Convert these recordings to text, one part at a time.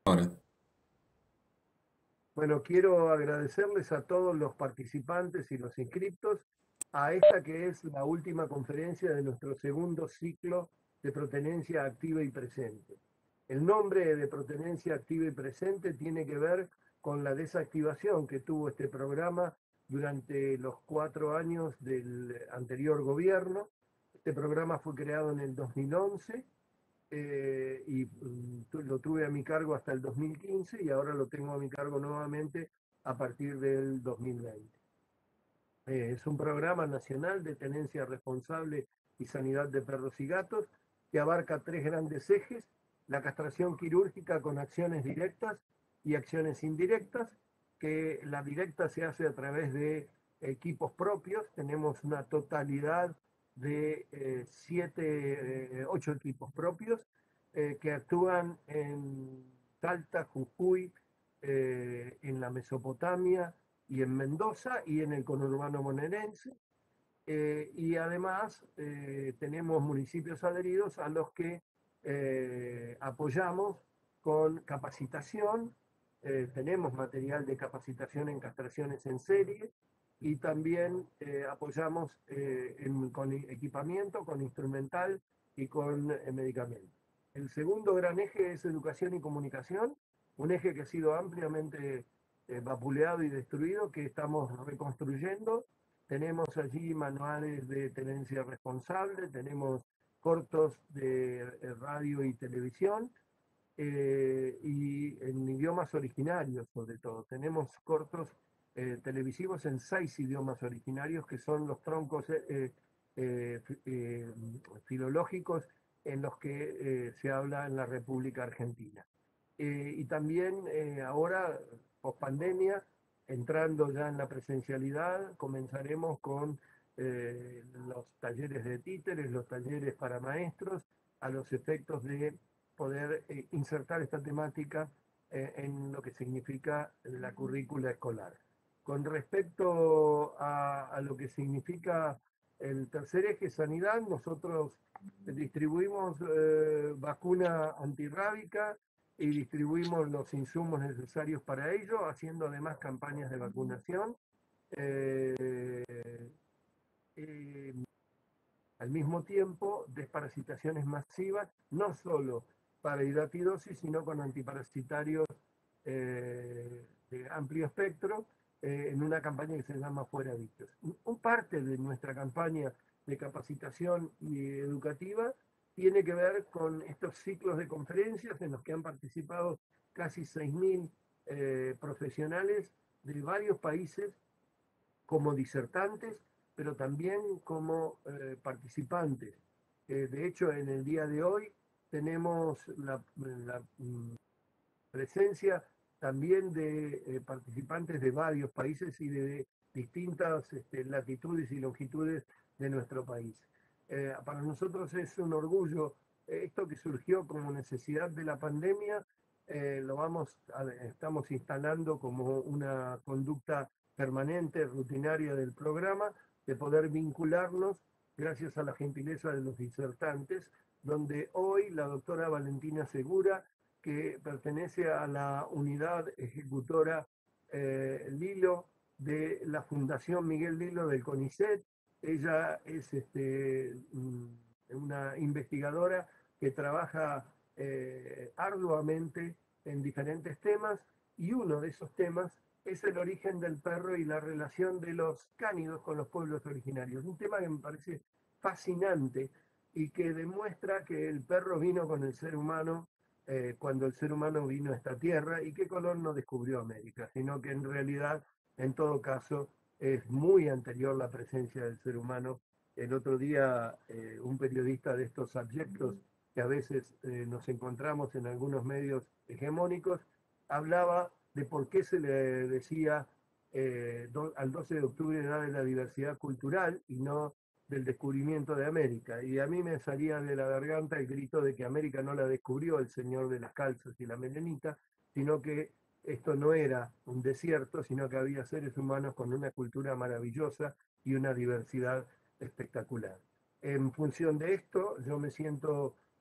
Ahora, Bueno, quiero agradecerles a todos los participantes y los inscriptos a esta que es la última conferencia de nuestro segundo ciclo de Protenencia Activa y Presente. El nombre de Protenencia Activa y Presente tiene que ver con la desactivación que tuvo este programa durante los 4 años del anterior gobierno. Este programa fue creado en el 2011 lo tuve a mi cargo hasta el 2015 y ahora lo tengo a mi cargo nuevamente a partir del 2020. Es un programa nacional de tenencia responsable y sanidad de perros y gatos que abarca 3 grandes ejes: la castración quirúrgica con acciones directas y acciones indirectas, que la directa se hace a través de equipos propios. Tenemos una totalidad de 8 equipos propios que actúan en Salta, Jujuy, en la Mesopotamia y en Mendoza y en el conurbano bonaerense. Y además tenemos municipios adheridos a los que apoyamos con capacitación. Tenemos material de capacitación en castraciones en serie y también apoyamos con equipamiento, con instrumental y con medicamentos. El segundo gran eje es educación y comunicación, un eje que ha sido ampliamente vapuleado y destruido, que estamos reconstruyendo. Tenemos allí manuales de tenencia responsable, tenemos cortos de radio y televisión, y en idiomas originarios sobre todo. Tenemos cortos televisivos en 6 idiomas originarios, que son los troncos eh, eh, filológicos en los que se habla en la República Argentina. Y también ahora, post pandemia, entrando ya en la presencialidad, comenzaremos con los talleres de títeres, los talleres para maestros, a los efectos de poder insertar esta temática en lo que significa la currícula escolar. Con respecto a lo que significa el tercer eje, sanidad, nosotros distribuimos vacuna antirrábica y distribuimos los insumos necesarios para ello, haciendo además campañas de vacunación. Eh, eh, Al mismo tiempo, desparasitaciones masivas, no solo para hidatidosis, sino con antiparasitarios de amplio espectro, en una campaña que se llama Fuera Bichos. Un parte de nuestra campaña de capacitación y educativa tiene que ver con estos ciclos de conferencias en los que han participado casi 6.000 profesionales de varios países como disertantes, pero también como participantes. De hecho, en el día de hoy tenemos la presencia también de participantes de varios países y de distintas latitudes y longitudes de nuestro país. Para nosotros es un orgullo esto que surgió como necesidad de la pandemia. Estamos instalando como una conducta permanente, rutinaria del programa, de poder vincularnos gracias a la gentileza de los disertantes, donde hoy la doctora Valentina Segura, que pertenece a la unidad ejecutora Lilo de la Fundación Miguel Lilo del CONICET. Ella es una investigadora que trabaja arduamente en diferentes temas, y uno de esos temas es el origen del perro y la relación de los cánidos con los pueblos originarios. Un tema que me parece fascinante y que demuestra que el perro vino con el ser humano cuando el ser humano vino a esta tierra, y que Colón no descubrió América, sino que en realidad, en todo caso, es muy anterior la presencia del ser humano. El otro día, un periodista de estos abyectos que a veces nos encontramos en algunos medios hegemónicos, hablaba de por qué se le decía al 12 de octubre Edad de la Diversidad Cultural y no del descubrimiento de América. Y a mí me salía de la garganta el grito de que América no la descubrió el señor de las calzas y la melenita, sino que esto no era un desierto, sino que había seres humanos con una cultura maravillosa y una diversidad espectacular. En función de esto, yo me siento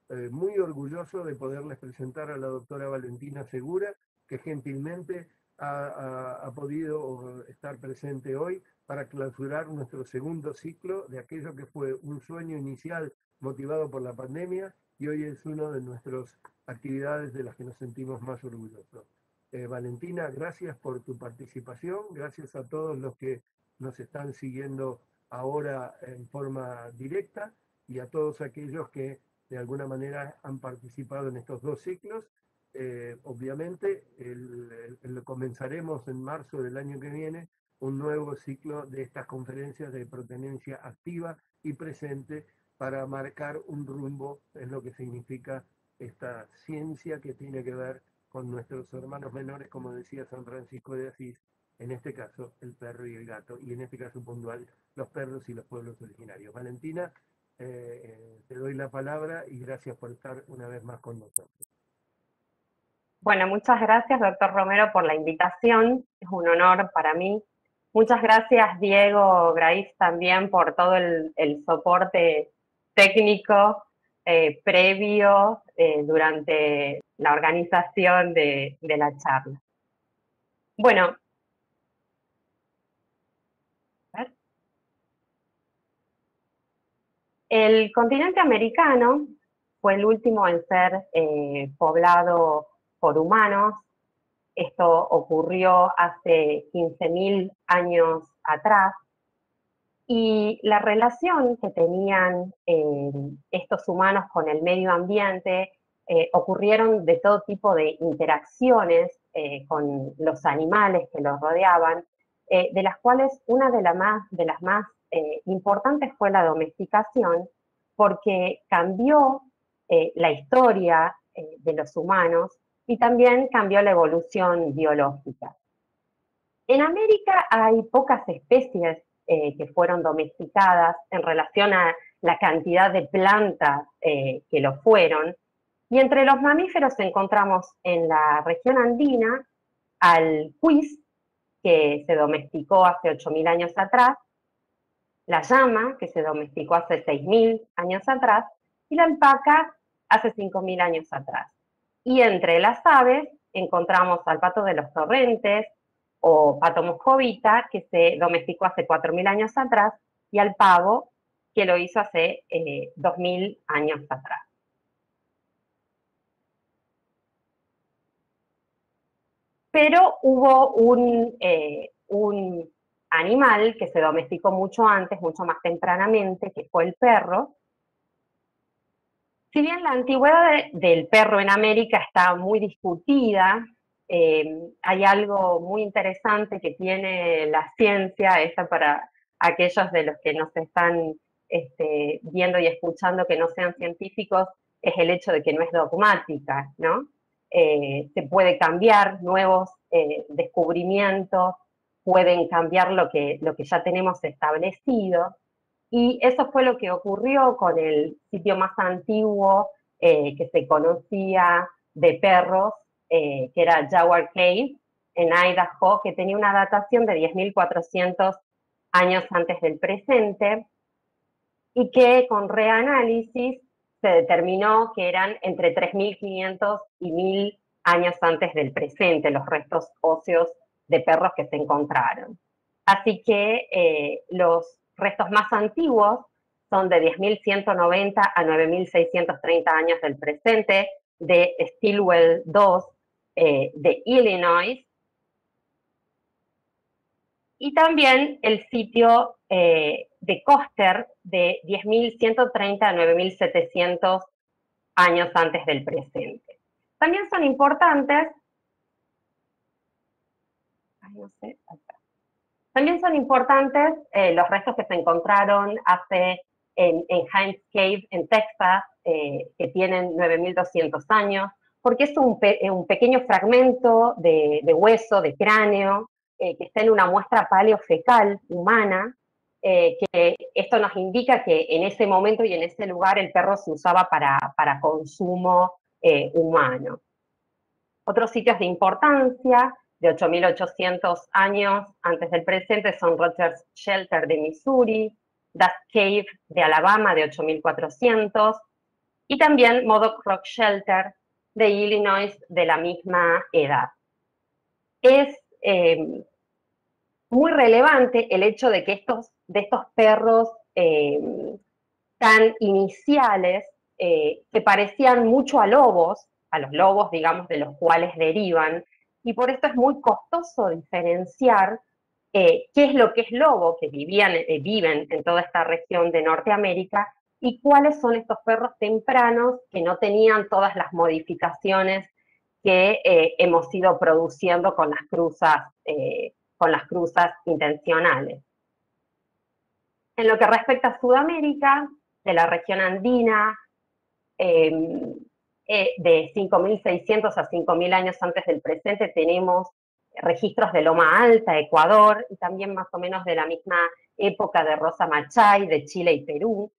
muy orgulloso de poderles presentar a la doctora Valentina Segura, que gentilmente ha podido estar presente hoy para clausurar nuestro segundo ciclo de aquello que fue un sueño inicial motivado por la pandemia y hoy es una de nuestras actividades de las que nos sentimos más orgullosos. Valentina, gracias por tu participación, gracias a todos los que nos están siguiendo ahora en forma directa y a todos aquellos que de alguna manera han participado en estos dos ciclos. Obviamente comenzaremos en marzo del año que viene un nuevo ciclo de estas conferencias de protenencia activa y presente para marcar un rumbo en lo que significa esta ciencia que tiene que ver con nuestros hermanos menores, como decía San Francisco de Asís, en este caso el perro y el gato, y en este caso puntual los perros y los pueblos originarios. Valentina, te doy la palabra y gracias por estar una vez más con nosotros. Bueno, muchas gracias, doctor Romero, por la invitación. Es un honor para mí. Muchas gracias, Diego Graif, también por todo el soporte técnico previo durante la organización de la charla. Bueno, el continente americano fue el último en ser poblado por humanos. Esto ocurrió hace 15.000 años atrás y la relación que tenían estos humanos con el medio ambiente ocurrieron de todo tipo de interacciones con los animales que los rodeaban, de las cuales una de las más importantes fue la domesticación, porque cambió la historia de los humanos y también cambió la evolución biológica. En América hay pocas especies que fueron domesticadas en relación a la cantidad de plantas que lo fueron, y entre los mamíferos encontramos en la región andina al cuis, que se domesticó hace 8.000 años atrás, la llama, que se domesticó hace 6.000 años atrás, y la alpaca hace 5.000 años atrás. Y entre las aves encontramos al pato de los torrentes, o pato moscovita, que se domesticó hace 4.000 años atrás, y al pavo, que lo hizo hace 2.000 años atrás. Pero hubo un animal que se domesticó mucho antes, mucho más tempranamente, que fue el perro. Si bien la antigüedad del perro en América está muy discutida, hay algo muy interesante que tiene la ciencia, esta para aquellos de los que nos están viendo y escuchando que no sean científicos, es el hecho de que no es dogmática, ¿no? Se puede cambiar, nuevos descubrimientos pueden cambiar lo que ya tenemos establecido. Y eso fue lo que ocurrió con el sitio más antiguo que se conocía de perros, que era Jaguar Cave, en Idaho, que tenía una datación de 10.400 años antes del presente, y que con reanálisis se determinó que eran entre 3.500 y 1.000 años antes del presente, los restos óseos de perros que se encontraron. Así que los restos más antiguos son de 10.190 a 9.630 años del presente, de Stilwell II de Illinois, y también el sitio de Coster de 10.130 a 9.700 años antes del presente. También son importantes, los restos que se encontraron en Hines Cave en Texas, que tienen 9.200 años, porque es un pequeño fragmento de hueso, de cráneo, que está en una muestra paleofecal humana, que esto nos indica que en ese momento y en ese lugar el perro se usaba para consumo humano. Otros sitios de importancia de 8.800 años antes del presente son Rogers Shelter de Missouri, Dust Cave de Alabama de 8.400, y también Modoc Rock Shelter de Illinois de la misma edad. Es muy relevante el hecho de que de estos perros tan iniciales, que parecían mucho a los lobos, digamos, de los cuales derivan, y por esto es muy costoso diferenciar qué es lo que es lobo, que viven en toda esta región de Norteamérica, y cuáles son estos perros tempranos que no tenían todas las modificaciones que hemos ido produciendo con las cruzas intencionales. En lo que respecta a Sudamérica, de la región andina, de 5.600 a 5.000 años antes del presente, tenemos registros de Loma Alta, Ecuador, y también más o menos de la misma época de Rosa Machay, de Chile y Perú.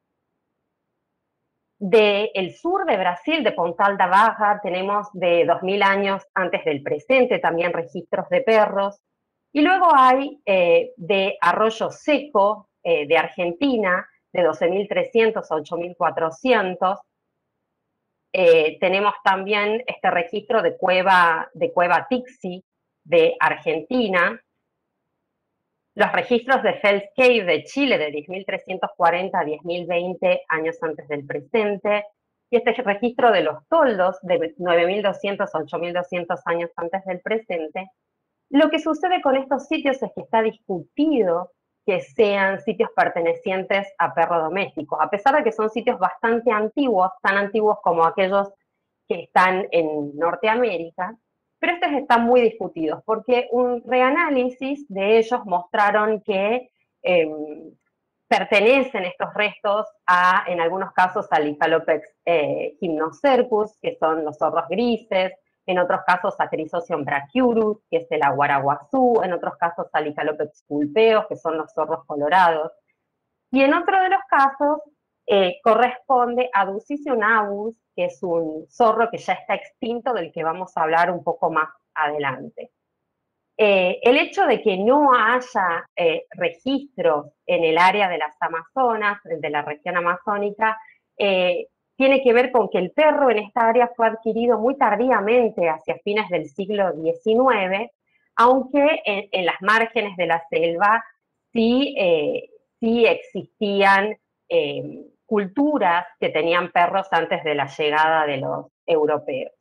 Del sur de Brasil, de Pontal da Barra, tenemos de 2.000 años antes del presente también registros de perros. Y luego hay de Arroyo Seco, de Argentina, de 12.300 a 8.400. Tenemos también este registro de Cueva Tixi, de Argentina. Los registros de Fells Cave de Chile de 10.340 a 10.020 años antes del presente, y este registro de los toldos de 9.200 a 8.200 años antes del presente. Lo que sucede con estos sitios es que está discutido que sean sitios pertenecientes a perro doméstico, a pesar de que son sitios bastante antiguos, tan antiguos como aquellos que están en Norteamérica, pero estos están muy discutidos, porque un reanálisis de ellos mostraron que pertenecen estos restos en algunos casos, al Hiphalopex gymnocercus, que son los zorros grises, en otros casos a Chrysocium brachyurus, que es el aguaraguazú, en otros casos a Licalopex pulpeos, que son los zorros colorados, y en otro de los casos corresponde a Ducision avus, que es un zorro que ya está extinto, del que vamos a hablar un poco más adelante. El hecho de que no haya registros en el área de las Amazonas, de la región amazónica, tiene que ver con que el perro en esta área fue adquirido muy tardíamente, hacia fines del siglo XIX, aunque en las márgenes de la selva sí existían culturas que tenían perros antes de la llegada de los europeos.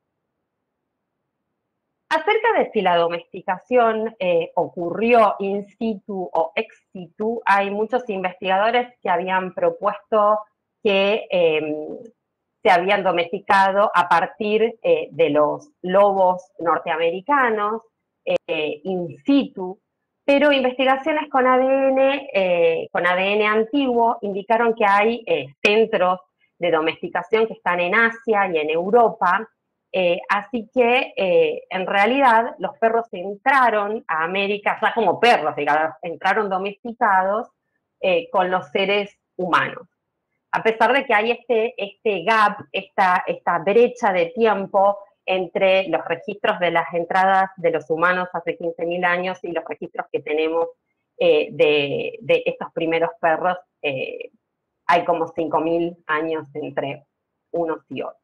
Acerca de si la domesticación ocurrió in situ o ex situ, hay muchos investigadores que habían propuesto que se habían domesticado a partir de los lobos norteamericanos in situ, pero investigaciones con ADN antiguo indicaron que hay centros de domesticación que están en Asia y en Europa. Así que en realidad los perros entraron a América, ya como perros, digamos, entraron domesticados con los seres humanos. A pesar de que hay este gap, esta brecha de tiempo entre los registros de las entradas de los humanos hace 15.000 años y los registros que tenemos de estos primeros perros, hay como 5.000 años entre unos y otros.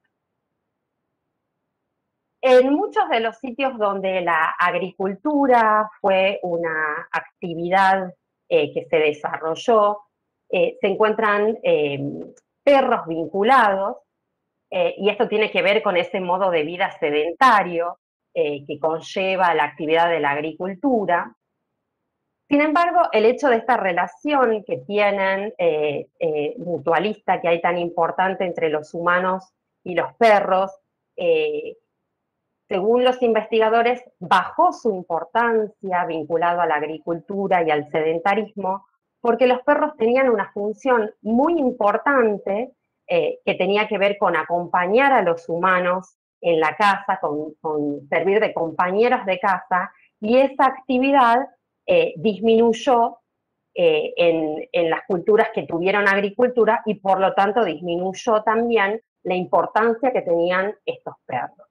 En muchos de los sitios donde la agricultura fue una actividad que se desarrolló, se encuentran perros vinculados, y esto tiene que ver con ese modo de vida sedentario que conlleva la actividad de la agricultura. Sin embargo, el hecho de esta relación que tienen mutualista que hay tan importante entre los humanos y los perros, según los investigadores, bajó su importancia vinculado a la agricultura y al sedentarismo, porque los perros tenían una función muy importante que tenía que ver con acompañar a los humanos en la casa, con servir de compañeros de casa, y esa actividad disminuyó en las culturas que tuvieron agricultura, y por lo tanto disminuyó también la importancia que tenían estos perros.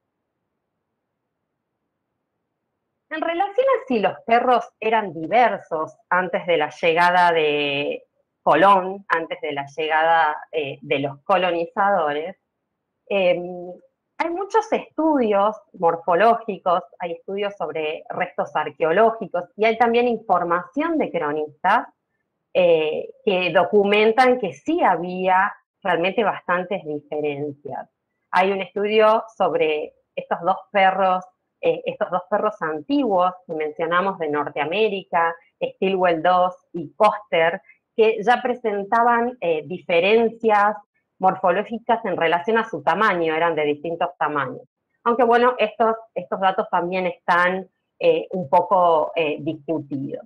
En relación a si los perros eran diversos antes de la llegada de Colón, antes de la llegada de los colonizadores, hay muchos estudios morfológicos, hay estudios sobre restos arqueológicos y hay también información de cronistas que documentan que sí había realmente bastantes diferencias. Hay un estudio sobre estos dos perros antiguos que mencionamos de Norteamérica, Stilwell II y Coster, que ya presentaban diferencias morfológicas en relación a su tamaño, eran de distintos tamaños. Aunque bueno, estos datos también están un poco discutidos.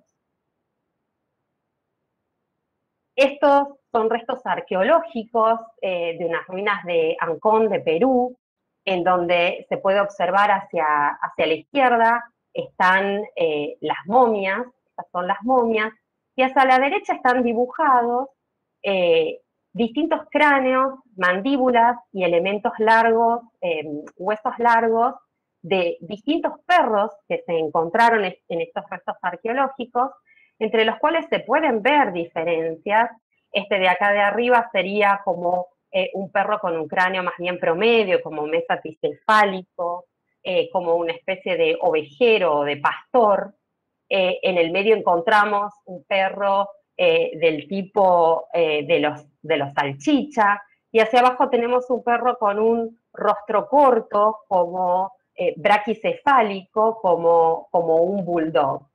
Estos son restos arqueológicos de unas ruinas de Ancón, de Perú, en donde se puede observar hacia la izquierda están las momias, estas son las momias, y hacia la derecha están dibujados distintos cráneos, mandíbulas y elementos largos, huesos largos, de distintos perros que se encontraron en estos restos arqueológicos, entre los cuales se pueden ver diferencias. Este de acá de arriba sería como un perro con un cráneo más bien promedio, como mesapicefálico, como una especie de ovejero o de pastor. En el medio encontramos un perro del tipo de los salchicha, y hacia abajo tenemos un perro con un rostro corto, como braquicefálico, como un bulldog.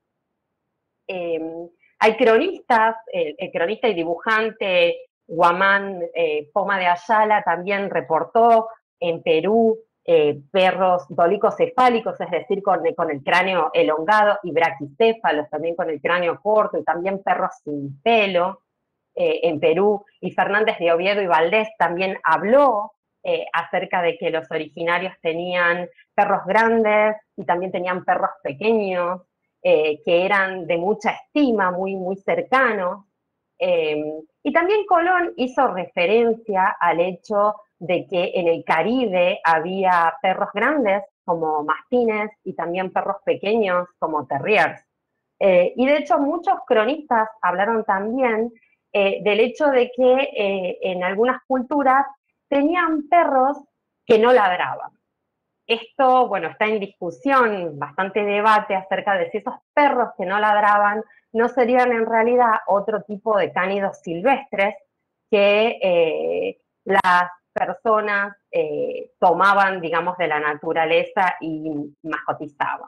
Hay cronistas, el cronista y dibujante Guamán Poma de Ayala también reportó en Perú perros dolicocefálicos, es decir, con el cráneo elongado, y braquicéfalos, también con el cráneo corto, y también perros sin pelo en Perú. Y Fernández de Oviedo y Valdés también habló acerca de que los originarios tenían perros grandes y también tenían perros pequeños, que eran de mucha estima, muy, muy cercanos. Y también Colón hizo referencia al hecho de que en el Caribe había perros grandes como mastines y también perros pequeños como terriers. Y de hecho muchos cronistas hablaron también del hecho de que en algunas culturas tenían perros que no ladraban. Esto, bueno, está en discusión, bastante debate acerca de si esos perros que no ladraban no serían en realidad otro tipo de cánidos silvestres que las personas tomaban, digamos, de la naturaleza y mascotizaban.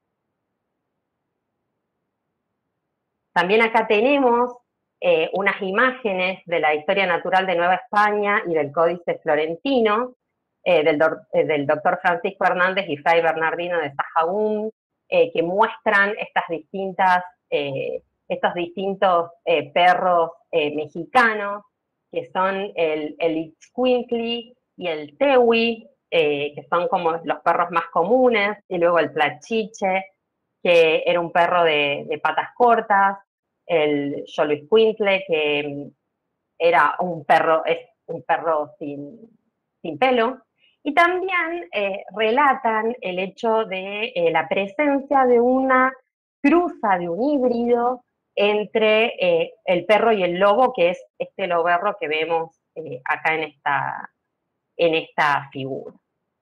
También acá tenemos unas imágenes de la historia natural de Nueva España y del Códice Florentino, del doctor Francisco Hernández y Fray Bernardino de Sahagún, que muestran estos distintos perros mexicanos, que son el Itzcuintli y el Tehui, que son como los perros más comunes, y luego el Tlachiche, que era un perro de patas cortas, el Xoloitzcuintle, que era es un perro sin pelo, y también relatan el hecho de la presencia de una cruza, de un híbrido entre el perro y el lobo, que es este loberro que vemos acá en esta figura.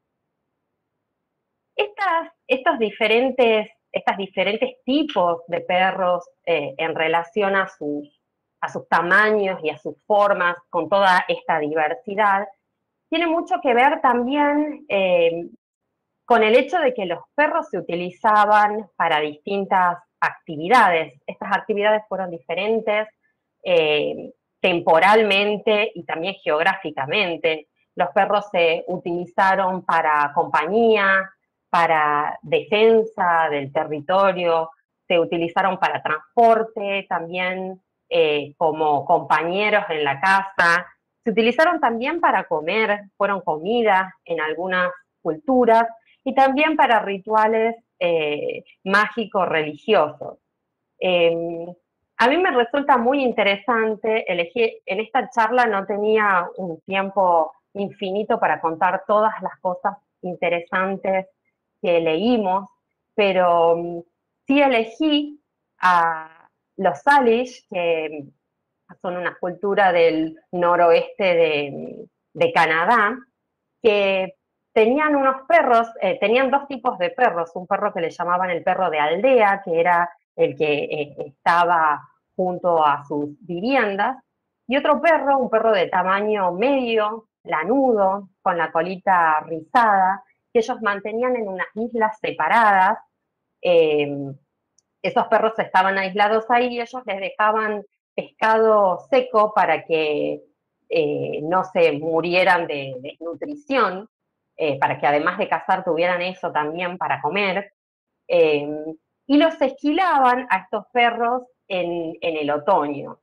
Estos diferentes tipos de perros en relación a sus tamaños y a sus formas, con toda esta diversidad, tiene mucho que ver también con el hecho de que los perros se utilizaban para distintas actividades. Estas actividades fueron diferentes temporalmente y también geográficamente. Los perros se utilizaron para compañía, para defensa del territorio, se utilizaron para transporte, también como compañeros en la casa, se utilizaron también para comer, fueron comida en algunas culturas, y también para rituales mágicos religiosos. A mí me resulta muy interesante elegir, en esta charla no tenía un tiempo infinito para contar todas las cosas interesantes que leímos, pero sí elegí a los Salish, que son una cultura del noroeste de Canadá, que tenían unos perros, tenían dos tipos de perros, un perro que le llamaban el perro de aldea, que era el que estaba junto a sus viviendas, y otro perro, un perro de tamaño medio, lanudo, con la colita rizada, que ellos mantenían en unas islas separadas. eh, Esos perros estaban aislados ahí y ellos les dejaban pescado seco para que no se murieran de desnutrición, para que además de cazar tuvieran eso también para comer. eh, y los esquilaban a estos perros en el otoño.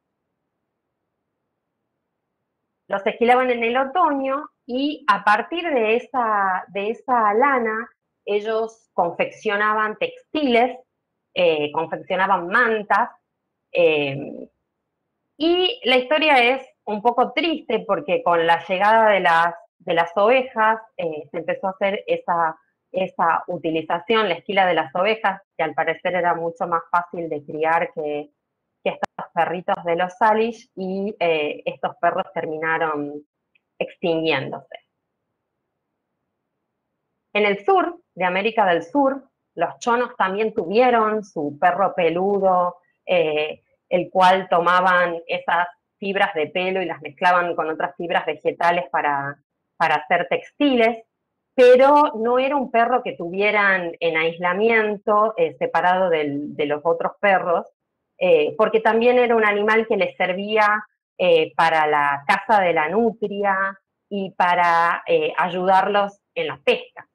Los esquilaban en el otoño y a partir de esa lana ellos confeccionaban textiles, confeccionaban mantas, eh, y la historia es un poco triste porque con la llegada de las ovejas se empezó a hacer esa utilización, la esquila de las ovejas, que al parecer era mucho más fácil de criar que estos perritos de los Salish, y estos perros terminaron extinguiéndose. En el sur, de América del Sur, los chonos también tuvieron su perro peludo, el cual tomaban esas fibras de pelo y las mezclaban con otras fibras vegetales para hacer textiles, pero no era un perro que tuvieran en aislamiento, separado de los otros perros, porque también era un animal que les servía para la caza de la nutria y para ayudarlos en la pesca.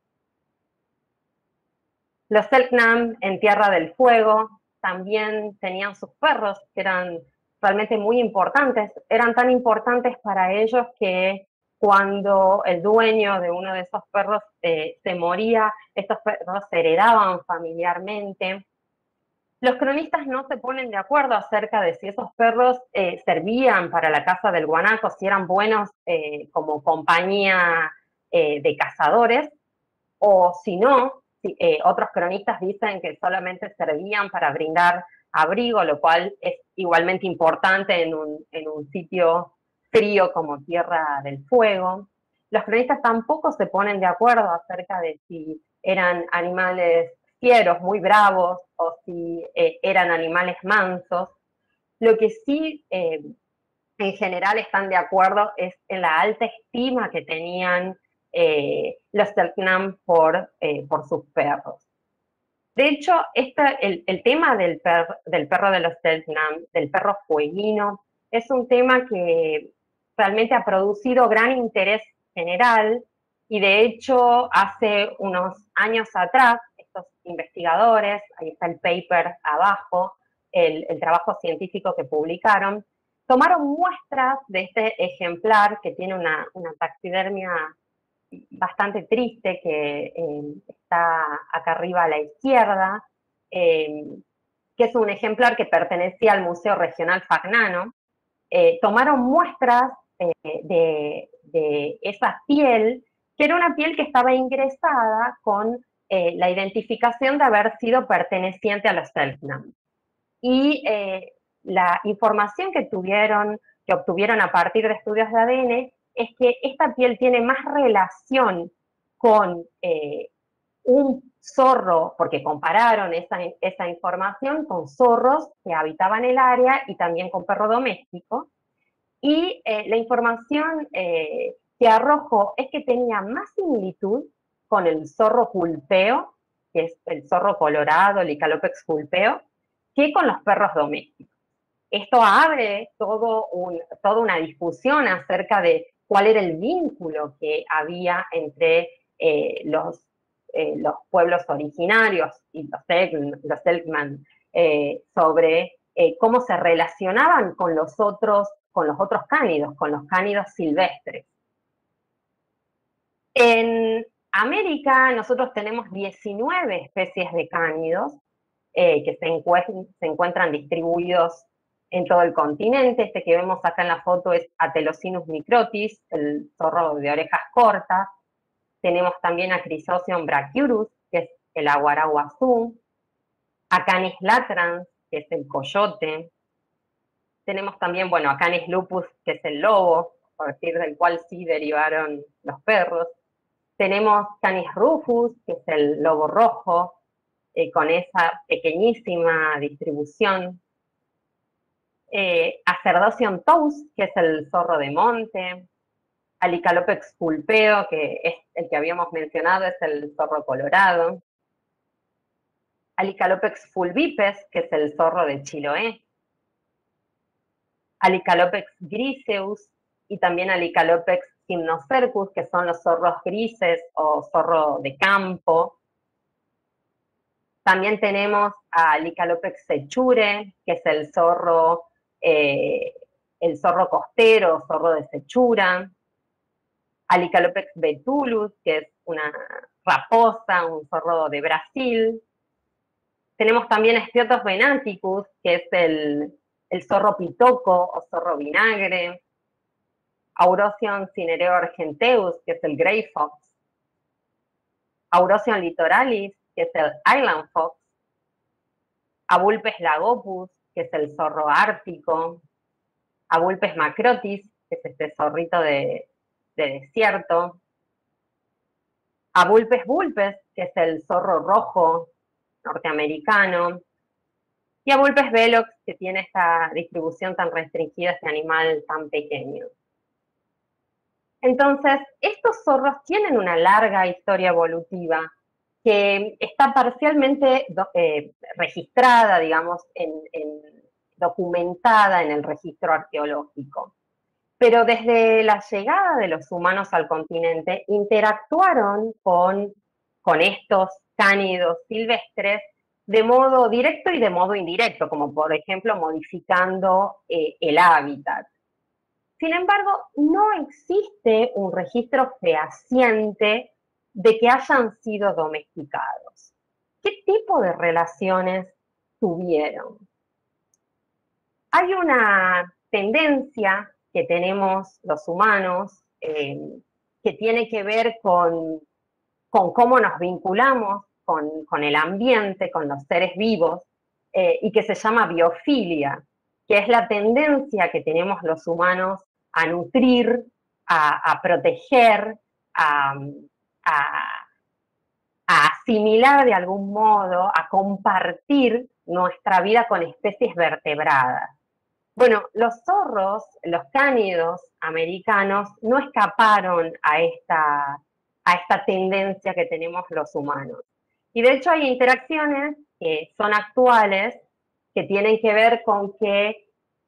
Los Selknam en Tierra del Fuego también tenían sus perros, que eran realmente muy importantes. Eran tan importantes para ellos que cuando el dueño de uno de esos perros se moría, estos perros se heredaban familiarmente. Los cronistas no se ponen de acuerdo acerca de si esos perros servían para la caza del guanaco, si eran buenos como compañía de cazadores, o si no, otros cronistas dicen que solamente servían para brindar abrigo, lo cual es igualmente importante en un sitio frío como Tierra del Fuego. Los cronistas tampoco se ponen de acuerdo acerca de si eran animales fieros, muy bravos, o si eran animales mansos. Lo que sí en general están de acuerdo es en la alta estima que tenían los Selknam por sus perros. De hecho, el tema del perro de los Selknam, del perro fueguino, es un tema que realmente ha producido gran interés general, y de hecho hace unos años atrás estos investigadores, ahí está el paper abajo, el trabajo científico que publicaron, tomaron muestras de este ejemplar que tiene una taxidermia bastante triste, que está acá arriba a la izquierda, que es un ejemplar que pertenecía al Museo Regional Fagnano. Tomaron muestras de esa piel, que era una piel que estaba ingresada con la identificación de haber sido perteneciente a los Selknam. Y la información que obtuvieron a partir de estudios de ADN, es que esta piel tiene más relación con un zorro, porque compararon esa información con zorros que habitaban el área y también con perro doméstico, y la información que arrojó es que tenía más similitud con el zorro pulpeo, que es el zorro colorado, el Licalopex pulpeo, que con los perros domésticos. Esto abre toda una discusión acerca de cuál era el vínculo que había entre los pueblos originarios y los Selkman, sobre cómo se relacionaban con los otros cánidos, con los cánidos silvestres. En América nosotros tenemos 19 especies de cánidos que se encuentran distribuidos en todo el continente. Este que vemos acá en la foto es Atelocinus microtis, el zorro de orejas cortas. Tenemos también a Chrysocium brachyurus, que es el aguaraguazú, a Canis latrans, que es el coyote. Tenemos también, bueno, a Canis lupus, que es el lobo, por decir del cual sí derivaron los perros. Tenemos Canis rufus, que es el lobo rojo, con esa pequeñísima distribución. Acerdocion tous, que es el zorro de monte. Alicalopex pulpeo, que es el que habíamos mencionado, es el zorro colorado. Alicalopex fulvipes, que es el zorro de Chiloé. Alicalopex griseus y también Alicalopex gymnocercus, que son los zorros grises o zorro de campo. También tenemos a Alicalopex sechure, que es el zorro costero, zorro de sechura. Alicalopex betulus, que es una raposa, un zorro de Brasil. Tenemos también Stiotos venaticus, que es el zorro pitoco o zorro vinagre. Aurosion cinereo argenteus, que es el grey fox. Aurosion litoralis, que es el island fox. Abulpes lagopus, que es el zorro ártico. Abulpes macrotis, que es este zorrito de desierto. Abulpes vulpes, que es el zorro rojo norteamericano. Y Abulpes velox, que tiene esta distribución tan restringida, este animal tan pequeño. Entonces, estos zorros tienen una larga historia evolutiva que está parcialmente registrada, digamos, documentada en el registro arqueológico. Pero desde la llegada de los humanos al continente, interactuaron con estos cánidos silvestres de modo directo y de modo indirecto, como por ejemplo modificando el hábitat. Sin embargo, no existe un registro fehaciente de que hayan sido domesticados. ¿Qué tipo de relaciones tuvieron? Hay una tendencia que tenemos los humanos que tiene que ver con cómo nos vinculamos con el ambiente, con los seres vivos, y que se llama biofilia, que es la tendencia que tenemos los humanos a nutrir, a proteger, a asimilar de algún modo, a compartir nuestra vida con especies vertebradas. Bueno, los zorros, los cánidos americanos, no escaparon a esta tendencia que tenemos los humanos. Y de hecho hay interacciones que son actuales, que tienen que ver con que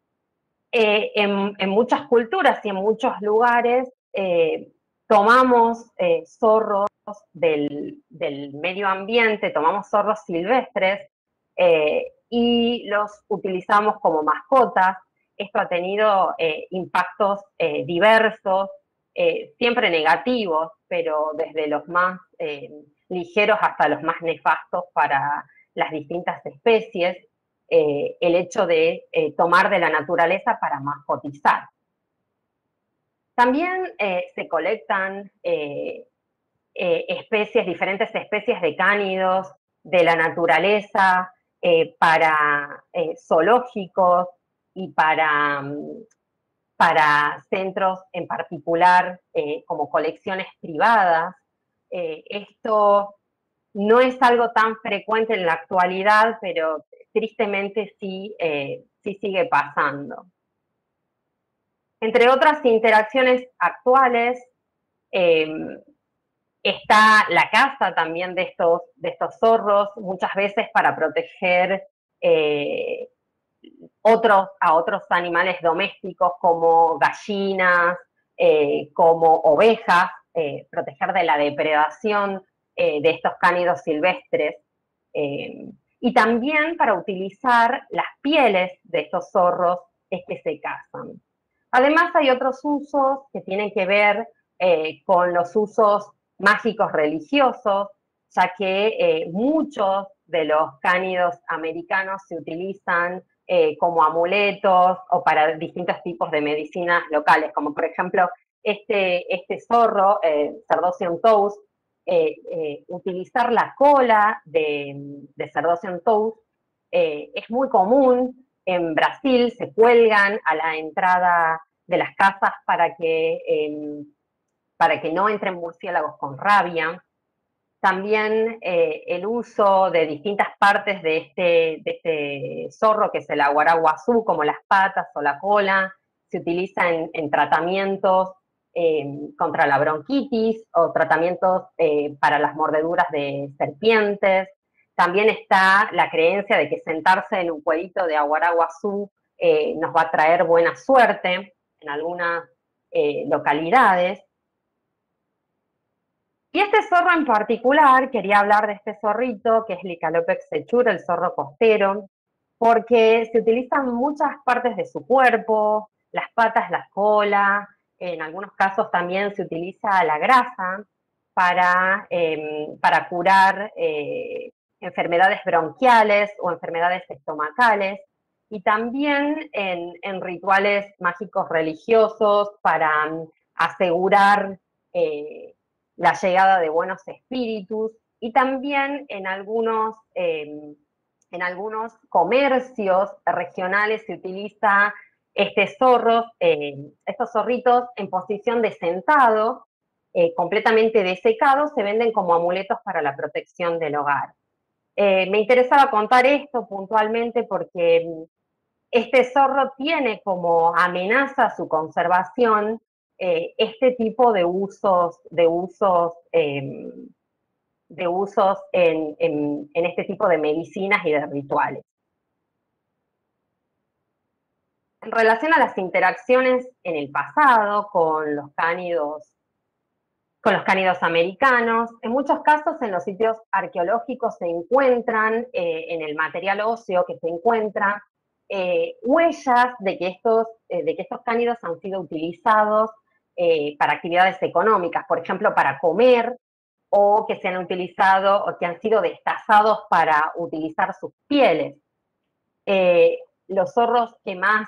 en muchas culturas y en muchos lugares tomamos zorros del medio ambiente, tomamos zorros silvestres y los utilizamos como mascotas. Esto ha tenido impactos diversos, siempre negativos, pero desde los más ligeros hasta los más nefastos para las distintas especies. El hecho de tomar de la naturaleza para mascotizar. También se colectan diferentes especies de cánidos de la naturaleza para zoológicos y para centros en particular como colecciones privadas. Esto no es algo tan frecuente en la actualidad, pero tristemente sí sigue pasando. Entre otras interacciones actuales, está la caza también de estos zorros, muchas veces para proteger a otros animales domésticos como gallinas, como ovejas, proteger de la depredación de estos cánidos silvestres. Y también para utilizar las pieles de estos zorros es que se cazan. Además hay otros usos que tienen que ver con los usos mágicos religiosos, ya que muchos de los cánidos americanos se utilizan como amuletos o para distintos tipos de medicinas locales, como por ejemplo este zorro, Cerdocion tous, utilizar la cola de Cerdocion tous es muy común en Brasil se cuelgan a la entrada de las casas para que no entren murciélagos con rabia. También el uso de distintas partes de este zorro, que es el aguaraguazú, como las patas o la cola, se utiliza en tratamientos contra la bronquitis o tratamientos para las mordeduras de serpientes. También está la creencia de que sentarse en un cuerito de aguaraguazú nos va a traer buena suerte en algunas localidades. Y este zorro en particular, quería hablar de este zorrito, que es Licalopex sechura, el zorro costero, porque se utilizan muchas partes de su cuerpo, las patas, la cola, en algunos casos también se utiliza la grasa para curar enfermedades bronquiales o enfermedades estomacales, y también en rituales mágicos religiosos para asegurar la llegada de buenos espíritus, y también en algunos comercios regionales se utiliza estos zorritos en posición de sentado, completamente desecados, se venden como amuletos para la protección del hogar. Me interesaba contar esto puntualmente porque este zorro tiene como amenaza su conservación este tipo de usos en este tipo de medicinas y de rituales. En relación a las interacciones en el pasado con los cánidos americanos, en muchos casos en los sitios arqueológicos se encuentran, en el material óseo que se encuentra, huellas de que estos cánidos han sido utilizados para actividades económicas, por ejemplo, para comer, o que se han utilizado o que han sido destazados para utilizar sus pieles. Los zorros que más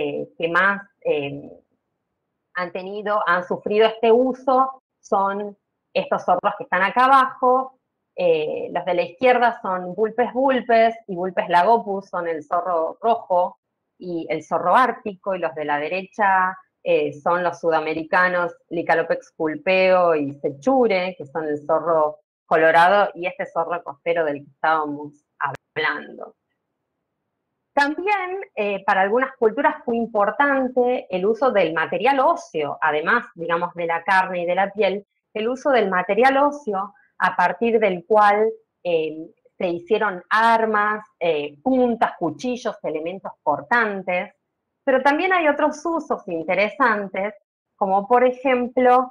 han sufrido este uso son estos zorros que están acá abajo. Los de la izquierda son Vulpes vulpes y Vulpes lagopus, son el zorro rojo y el zorro ártico, y los de la derecha son los sudamericanos Licalopex pulpeo y sechure, que son el zorro colorado y este zorro costero del que estábamos hablando. También para algunas culturas fue importante el uso del material óseo, además, digamos, de la carne y de la piel, el uso del material óseo a partir del cual se hicieron armas, puntas, cuchillos, elementos cortantes, pero también hay otros usos interesantes, como por ejemplo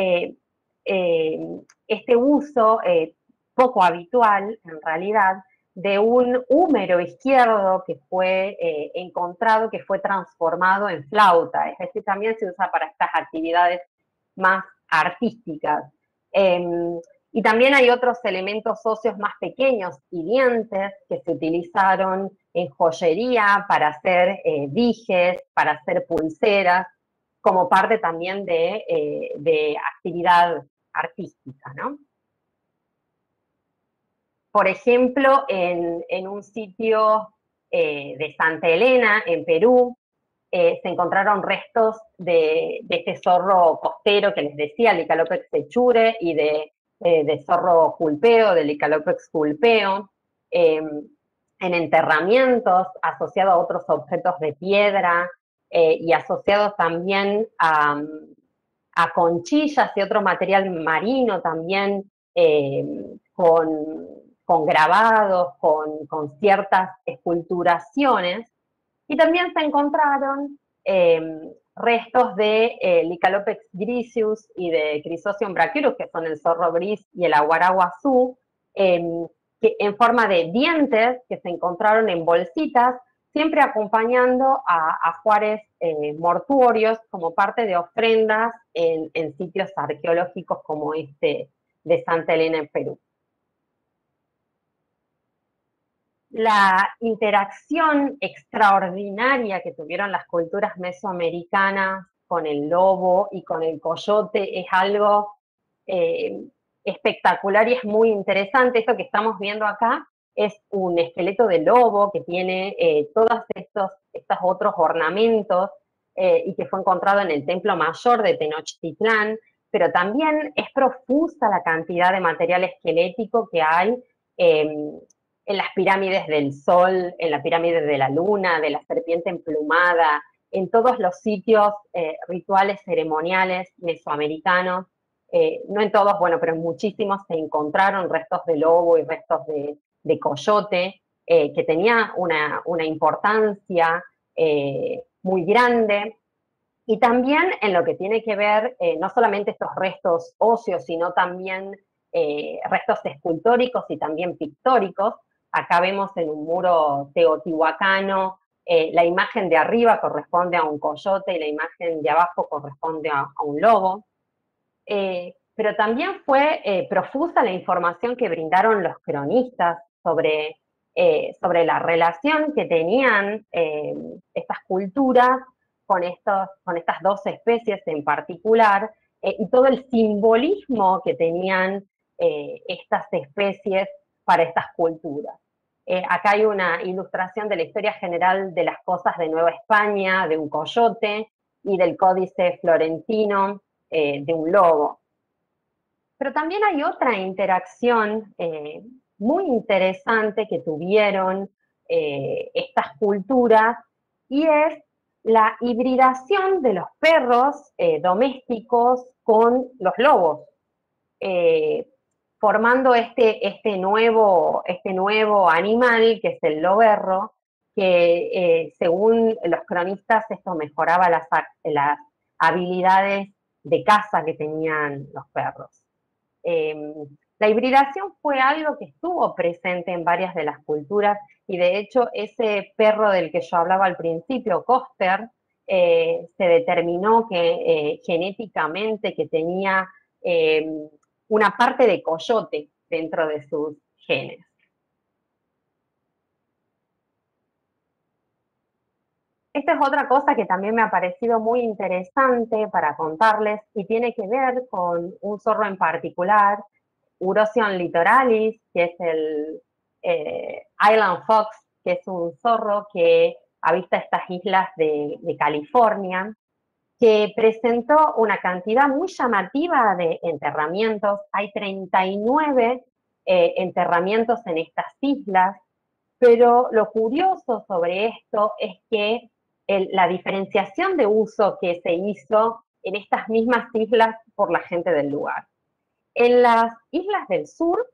este uso poco habitual en realidad de un húmero izquierdo que fue encontrado, que fue transformado en flauta, es decir, también se usa para estas actividades más artísticas. Y también hay otros elementos óseos más pequeños y dientes que se utilizaron en joyería para hacer dijes, para hacer pulseras, como parte también de actividad artística, ¿no? Por ejemplo, en un sitio de Santa Elena, en Perú, se encontraron restos de este zorro costero que les decía, Licalopex sechure, y de zorro pulpeo, de Licalopex pulpeo, en enterramientos asociados a otros objetos de piedra y asociados también a conchillas y otro material marino también con grabados, con ciertas esculturaciones, y también se encontraron restos de Licalopex grisius y de Chrysocium brachyurus, que son el zorro gris y el aguaraguazú, que en forma de dientes que se encontraron en bolsitas, siempre acompañando a ajuares mortuorios como parte de ofrendas en sitios arqueológicos como este de Santa Elena en Perú. La interacción extraordinaria que tuvieron las culturas mesoamericanas con el lobo y con el coyote es algo espectacular y es muy interesante. Esto que estamos viendo acá es un esqueleto de lobo que tiene todos estos otros ornamentos y que fue encontrado en el Templo Mayor de Tenochtitlán, pero también es profusa la cantidad de material esquelético que hay en las pirámides del Sol, en la pirámide de la Luna, de la serpiente emplumada, en todos los sitios rituales ceremoniales mesoamericanos. No en todos, bueno, pero en muchísimos se encontraron restos de lobo y restos de coyote, que tenía una importancia muy grande. Y también en lo que tiene que ver, no solamente estos restos óseos, sino también restos escultóricos y también pictóricos. Acá vemos en un muro teotihuacano, la imagen de arriba corresponde a un coyote y la imagen de abajo corresponde a un lobo. Pero también fue profusa la información que brindaron los cronistas sobre la relación que tenían estas culturas con estas dos especies en particular y todo el simbolismo que tenían estas especies para estas culturas. Acá hay una ilustración de la historia general de las cosas de Nueva España, de un coyote, y del códice florentino de un lobo. Pero también hay otra interacción muy interesante que tuvieron estas culturas y es la hibridación de los perros domésticos con los lobos, formando este nuevo animal que es el loberro, que según los cronistas esto mejoraba las habilidades de caza que tenían los perros. La hibridación fue algo que estuvo presente en varias de las culturas y de hecho ese perro del que yo hablaba al principio, Koster, se determinó que genéticamente que tenía una parte de coyote dentro de sus genes. Esta es otra cosa que también me ha parecido muy interesante para contarles y tiene que ver con un zorro en particular, Urocion litoralis, que es el Island Fox, que es un zorro que habita estas islas de California, que presentó una cantidad muy llamativa de enterramientos. Hay 39 enterramientos en estas islas, pero lo curioso sobre esto es que la diferenciación de uso que se hizo en estas mismas islas por la gente del lugar. En las islas del sur,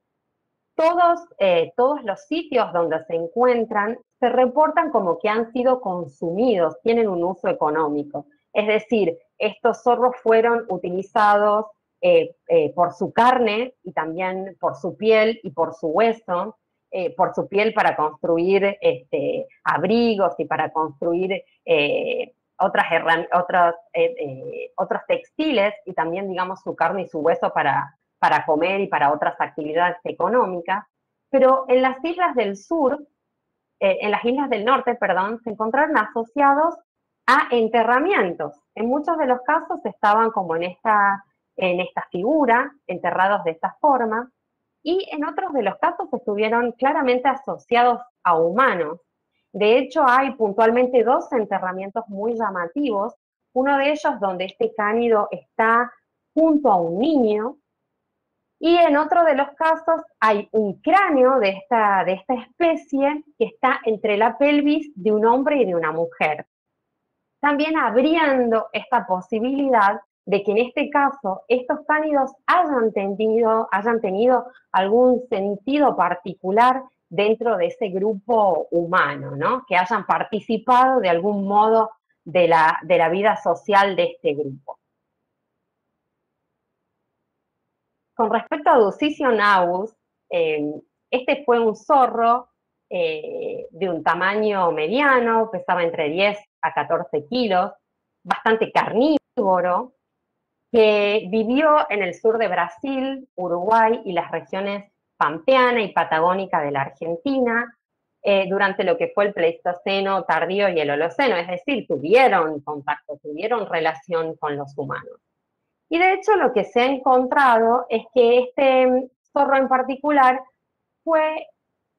todos los sitios donde se encuentran se reportan como que han sido consumidos, tienen un uso económico. Es decir, estos zorros fueron utilizados por su carne y también por su piel y por su hueso, por su piel para construir abrigos y para construir otros textiles y también, digamos, su carne y su hueso para comer y para otras actividades económicas. Pero en las islas del sur, en las islas del norte, perdón, se encontraron asociados a enterramientos. En muchos de los casos estaban como en esta figura, enterrados de esta forma, y en otros de los casos estuvieron claramente asociados a humanos. De hecho, hay puntualmente dos enterramientos muy llamativos, uno de ellos donde este cánido está junto a un niño, y en otro de los casos hay un cráneo de esta especie que está entre la pelvis de un hombre y de una mujer. También abriendo esta posibilidad de que en este caso estos cánidos hayan tenido algún sentido particular dentro de ese grupo humano, ¿no? Que hayan participado de algún modo de la vida social de este grupo. Con respecto a Ducicio Naus, este fue un zorro de un tamaño mediano, pesaba entre 10 a 14 kilos, bastante carnívoro, que vivió en el sur de Brasil, Uruguay y las regiones pampeana y patagónica de la Argentina durante lo que fue el Pleistoceno tardío y el Holoceno, es decir, tuvieron contacto, tuvieron relación con los humanos. Y de hecho lo que se ha encontrado es que este zorro en particular fue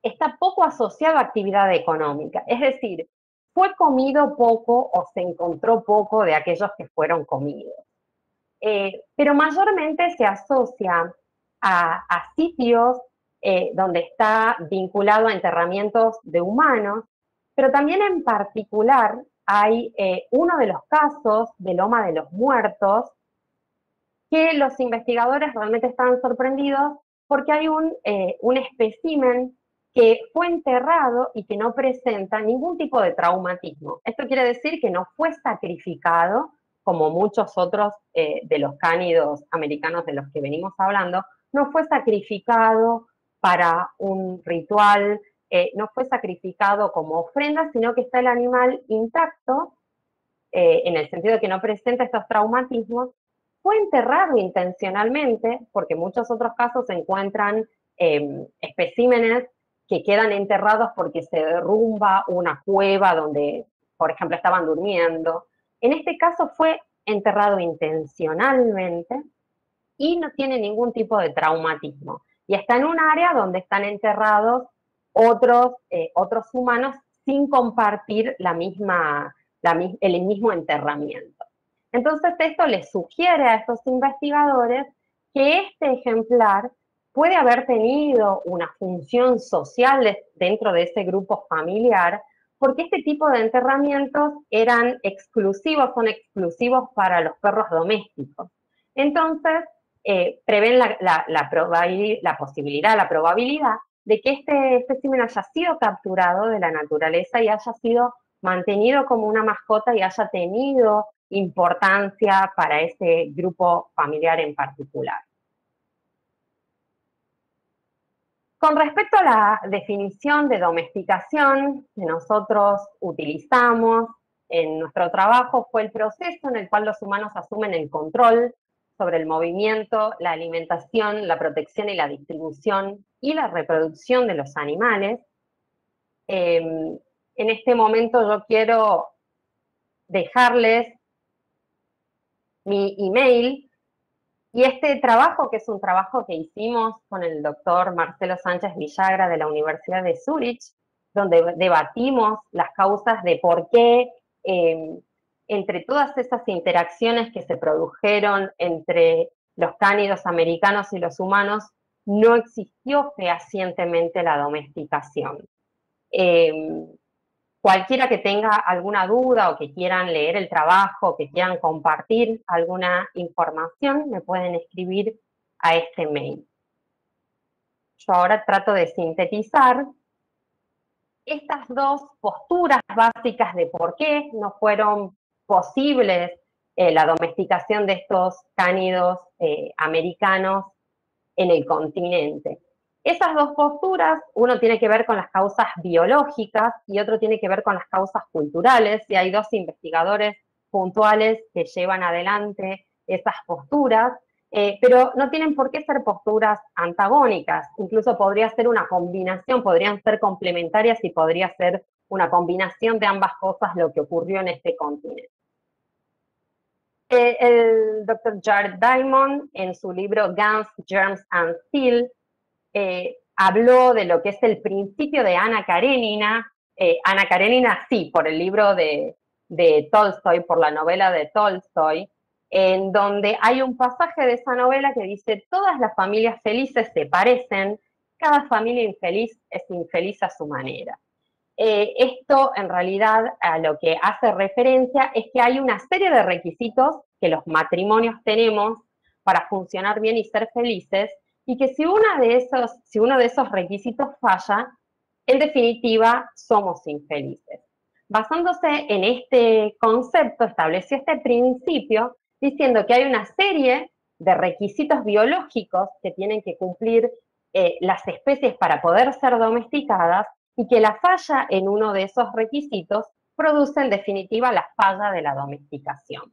está poco asociado a actividad económica, es decir, fue comido poco o se encontró poco de aquellos que fueron comidos. Pero mayormente se asocia a sitios donde está vinculado a enterramientos de humanos, pero también en particular hay uno de los casos de Loma de los Muertos que los investigadores realmente estaban sorprendidos porque hay un espécimen que fue enterrado y que no presenta ningún tipo de traumatismo. Esto quiere decir que no fue sacrificado, como muchos otros de los cánidos americanos de los que venimos hablando, no fue sacrificado para un ritual, no fue sacrificado como ofrenda, sino que está el animal intacto, en el sentido de que no presenta estos traumatismos, fue enterrado intencionalmente, porque en muchos otros casos se encuentran especímenes que quedan enterrados porque se derrumba una cueva donde, por ejemplo, estaban durmiendo. En este caso fue enterrado intencionalmente y no tiene ningún tipo de traumatismo. Y está en un área donde están enterrados otros humanos sin compartir el mismo enterramiento. Entonces esto les sugiere a estos investigadores que este ejemplar puede haber tenido una función social dentro de ese grupo familiar, porque este tipo de enterramientos son exclusivos para los perros domésticos. Entonces, prevén la probabilidad de que este espécimen haya sido capturado de la naturaleza y haya sido mantenido como una mascota y haya tenido importancia para ese grupo familiar en particular. Con respecto a la definición de domesticación que nosotros utilizamos en nuestro trabajo, fue el proceso en el cual los humanos asumen el control sobre el movimiento, la alimentación, la protección y la distribución y la reproducción de los animales. En este momento yo quiero dejarles mi email y este trabajo, que es un trabajo que hicimos con el doctor Marcelo Sánchez Villagra de la Universidad de Zúrich, donde debatimos las causas de por qué entre todas esas interacciones que se produjeron entre los cánidos americanos y los humanos, no existió fehacientemente la domesticación. Cualquiera que tenga alguna duda o que quieran leer el trabajo, que quieran compartir alguna información, me pueden escribir a este mail. Yo ahora trato de sintetizar estas dos posturas básicas de por qué no fueron posibles la domesticación de estos cánidos americanos en el continente. Esas dos posturas, uno tiene que ver con las causas biológicas y otro tiene que ver con las causas culturales, y hay dos investigadores puntuales que llevan adelante esas posturas, pero no tienen por qué ser posturas antagónicas, incluso podría ser una combinación, podrían ser complementarias y podría ser una combinación de ambas cosas lo que ocurrió en este continente. El Dr. Jared Diamond, en su libro Guns, Germs and Steel, habló de lo que es el principio de Anna Karenina. Anna Karenina, sí, por el libro de Tolstoy, por la novela de Tolstoy, en donde hay un pasaje de esa novela que dice: todas las familias felices se parecen, cada familia infeliz es infeliz a su manera. Esto en realidad a lo que hace referencia es que hay una serie de requisitos que los matrimonios tenemos para funcionar bien y ser felices, y que si uno de esos requisitos falla, en definitiva somos infelices. Basándose en este concepto, estableció este principio diciendo que hay una serie de requisitos biológicos que tienen que cumplir las especies para poder ser domesticadas, y que la falla en uno de esos requisitos produce en definitiva la falla de la domesticación.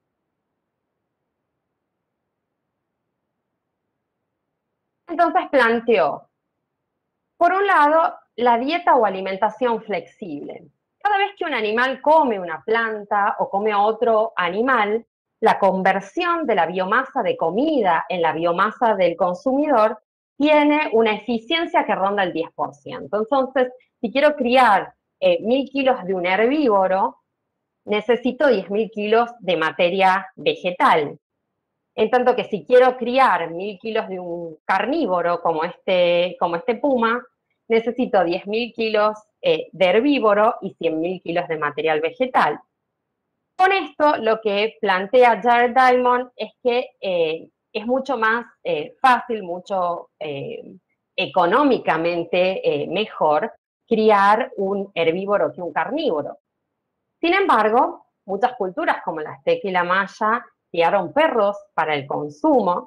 Entonces planteó, por un lado, la dieta o alimentación flexible. Cada vez que un animal come una planta o come otro animal, la conversión de la biomasa de comida en la biomasa del consumidor tiene una eficiencia que ronda el 10%. Entonces, si quiero criar 1000 kilos de un herbívoro, necesito 10.000 kilos de materia vegetal. En tanto que si quiero criar 1000 kilos de un carnívoro como este puma, necesito 10.000 kilos de herbívoro y 100.000 kilos de material vegetal. Con esto, lo que plantea Jared Diamond es que es mucho más fácil, mucho económicamente mejor criar un herbívoro que un carnívoro. Sin embargo, muchas culturas como la azteca y la maya criaron perros para el consumo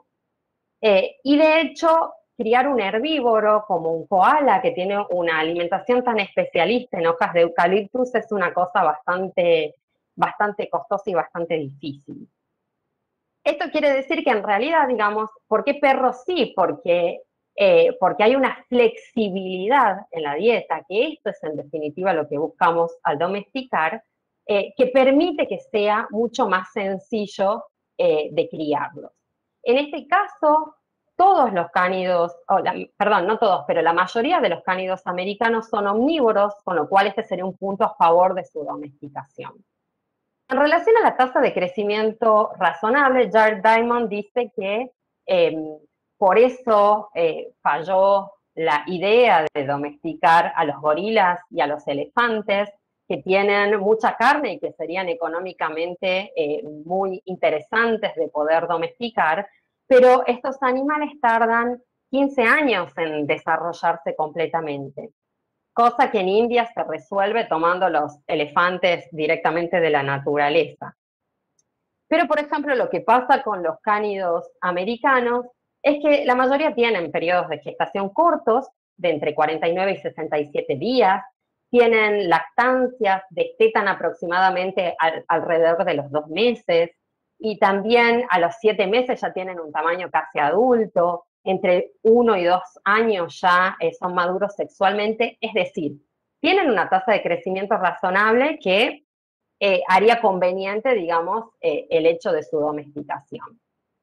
y de hecho criar un herbívoro como un koala que tiene una alimentación tan especialista en hojas de eucaliptus es una cosa bastante costosa y bastante difícil. Esto quiere decir que en realidad, digamos, ¿por qué perros sí? Porque hay una flexibilidad en la dieta, que esto es en definitiva lo que buscamos al domesticar, que permite que sea mucho más sencillo de criarlos. En este caso, todos los cánidos, perdón, no todos, pero la mayoría de los cánidos americanos son omnívoros, con lo cual este sería un punto a favor de su domesticación. En relación a la tasa de crecimiento razonable, Jared Diamond dice que por eso falló la idea de domesticar a los gorilas y a los elefantes, que tienen mucha carne y que serían económicamente muy interesantes de poder domesticar, pero estos animales tardan 15 años en desarrollarse completamente, cosa que en India se resuelve tomando los elefantes directamente de la naturaleza. Pero, por ejemplo, lo que pasa con los cánidos americanos es que la mayoría tienen periodos de gestación cortos, de entre 49 y 67 días, tienen lactancias, destetan aproximadamente alrededor de los 2 meses, y también a los 7 meses ya tienen un tamaño casi adulto, entre 1 y 2 años ya son maduros sexualmente, es decir, tienen una tasa de crecimiento razonable que haría conveniente, digamos, el hecho de su domesticación.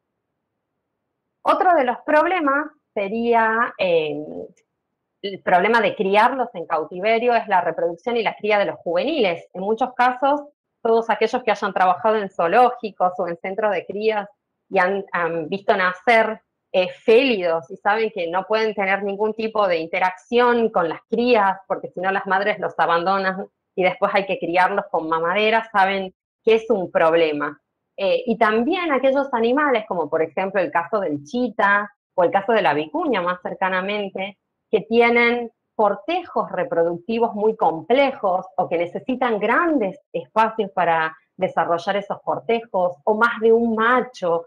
Otro de los problemas sería el problema de criarlos en cautiverio, es la reproducción y la cría de los juveniles. En muchos casos, todos aquellos que hayan trabajado en zoológicos o en centros de crías y han visto nacer félidos y saben que no pueden tener ningún tipo de interacción con las crías porque si no las madres los abandonan y después hay que criarlos con mamaderas, saben que es un problema. Y también aquellos animales, como por ejemplo el caso del chita o el caso de la vicuña más cercanamente, que tienen cortejos reproductivos muy complejos o que necesitan grandes espacios para desarrollar esos cortejos o más de un macho.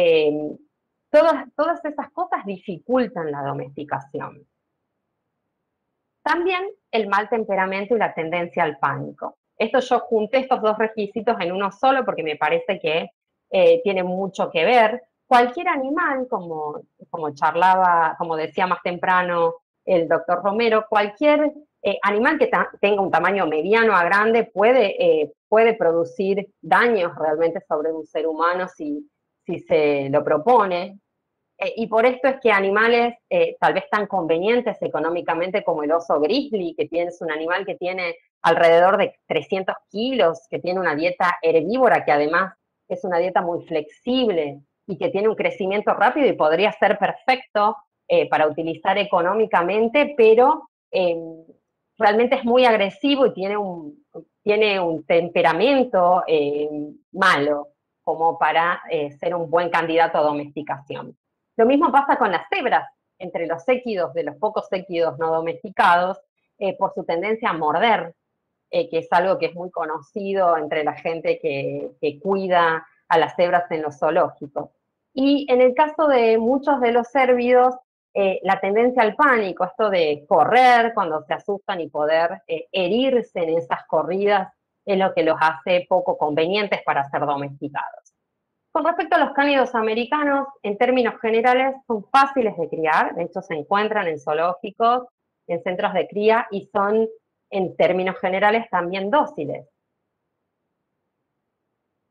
Todas esas cosas dificultan la domesticación. También el mal temperamento y la tendencia al pánico. Esto yo junté estos dos requisitos en uno solo porque me parece que tiene mucho que ver. Cualquier animal, como charlaba, como decía más temprano el doctor Romero, cualquier animal que tenga un tamaño mediano a grande puede producir daños realmente sobre un ser humano si se lo propone. Y por esto es que animales tal vez tan convenientes económicamente como el oso grizzly, que es un animal que tiene alrededor de 300 kilos, que tiene una dieta herbívora, que además es una dieta muy flexible y que tiene un crecimiento rápido y podría ser perfecto para utilizar económicamente, pero realmente es muy agresivo y tiene un temperamento malo como para ser un buen candidato a domesticación. Lo mismo pasa con las cebras, entre los équidos, de los pocos équidos no domesticados, por su tendencia a morder, que es algo que es muy conocido entre la gente que cuida a las cebras en los zoológicos. Y en el caso de muchos de los cérvidos, la tendencia al pánico, esto de correr cuando se asustan y poder herirse en esas corridas, es lo que los hace poco convenientes para ser domesticados. Con respecto a los cánidos americanos, en términos generales son fáciles de criar, de hecho se encuentran en zoológicos, en centros de cría y son en términos generales también dóciles.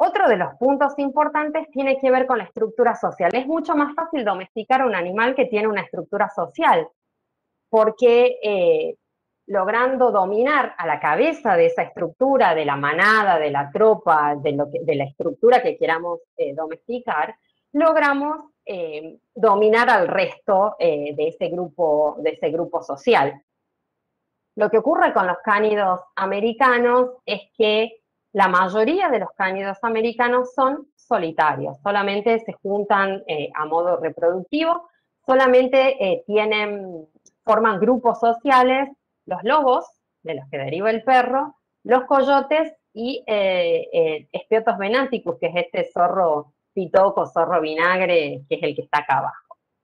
Otro de los puntos importantes tiene que ver con la estructura social. Es mucho más fácil domesticar a un animal que tiene una estructura social, porque logrando dominar a la cabeza de esa estructura, de la manada, de la tropa, de la estructura que queramos domesticar, logramos dominar al resto de ese grupo social. Lo que ocurre con los cánidos americanos es que la mayoría de los cánidos americanos son solitarios, solamente se juntan a modo reproductivo, solamente forman grupos sociales, los lobos, de los que deriva el perro, los coyotes y Espiotos venaticus, que es este zorro pitoco, zorro vinagre, que es el que está acá abajo.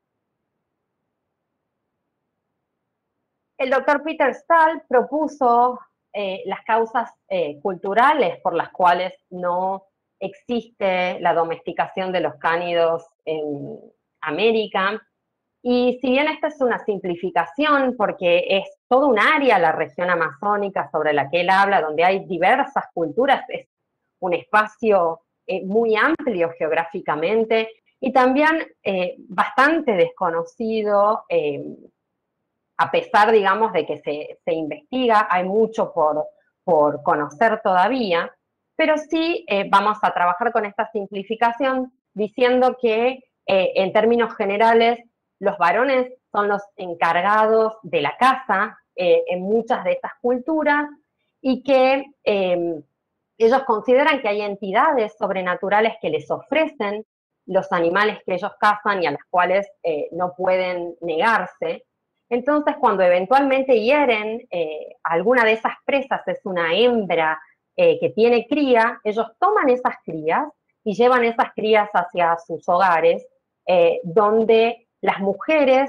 El doctor Peter Stahl propuso las causas culturales por las cuales no existe la domesticación de los cánidos en América. Y si bien esta es una simplificación, porque es todo un área, la región amazónica sobre la que él habla, donde hay diversas culturas, es un espacio muy amplio geográficamente y también bastante desconocido, a pesar, digamos, de que se investiga, hay mucho por conocer todavía, pero sí vamos a trabajar con esta simplificación diciendo que en términos generales los varones son los encargados de la caza en muchas de estas culturas y que ellos consideran que hay entidades sobrenaturales que les ofrecen los animales que ellos cazan y a las cuales no pueden negarse. Entonces, cuando eventualmente hieren alguna de esas presas, es una hembra que tiene cría, ellos toman esas crías y llevan esas crías hacia sus hogares, donde las mujeres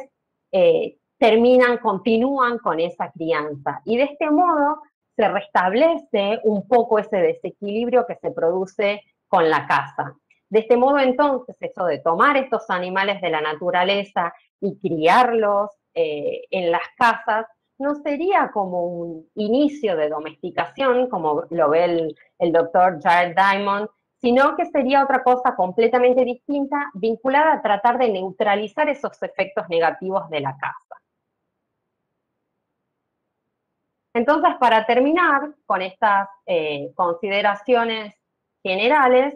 continúan con esa crianza. Y de este modo se restablece un poco ese desequilibrio que se produce con la caza. De este modo, entonces, eso de tomar estos animales de la naturaleza y criarlos en las casas no sería como un inicio de domesticación, como lo ve el doctor Jared Diamond, sino que sería otra cosa completamente distinta, vinculada a tratar de neutralizar esos efectos negativos de la caza. Entonces, para terminar con estas consideraciones generales,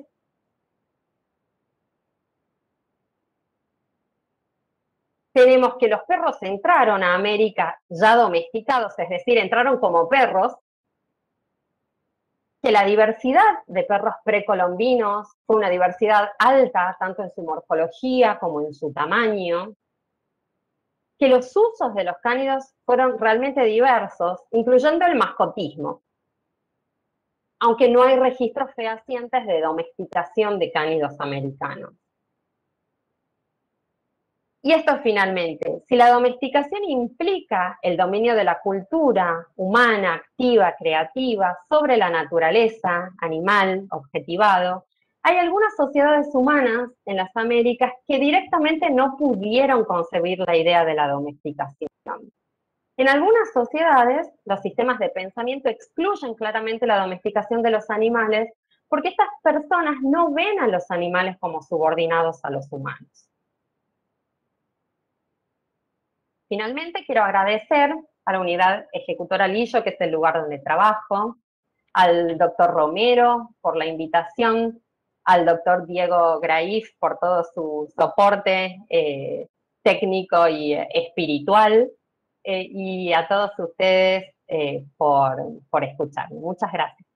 tenemos que los perros entraron a América ya domesticados, es decir, entraron como perros, que la diversidad de perros precolombinos fue una diversidad alta, tanto en su morfología como en su tamaño, que los usos de los cánidos fueron realmente diversos, incluyendo el mascotismo, aunque no hay registros fehacientes de domesticación de cánidos americanos. Y esto finalmente, si la domesticación implica el dominio de la cultura humana, activa, creativa, sobre la naturaleza, animal, objetivado, hay algunas sociedades humanas en las Américas que directamente no pudieron concebir la idea de la domesticación. En algunas sociedades, los sistemas de pensamiento excluyen claramente la domesticación de los animales porque estas personas no ven a los animales como subordinados a los humanos. Finalmente, quiero agradecer a la unidad ejecutora Lillo, que es el lugar donde trabajo, al doctor Romero por la invitación, al doctor Diego Graif por todo su soporte técnico y espiritual, y a todos ustedes por escucharme. Muchas gracias.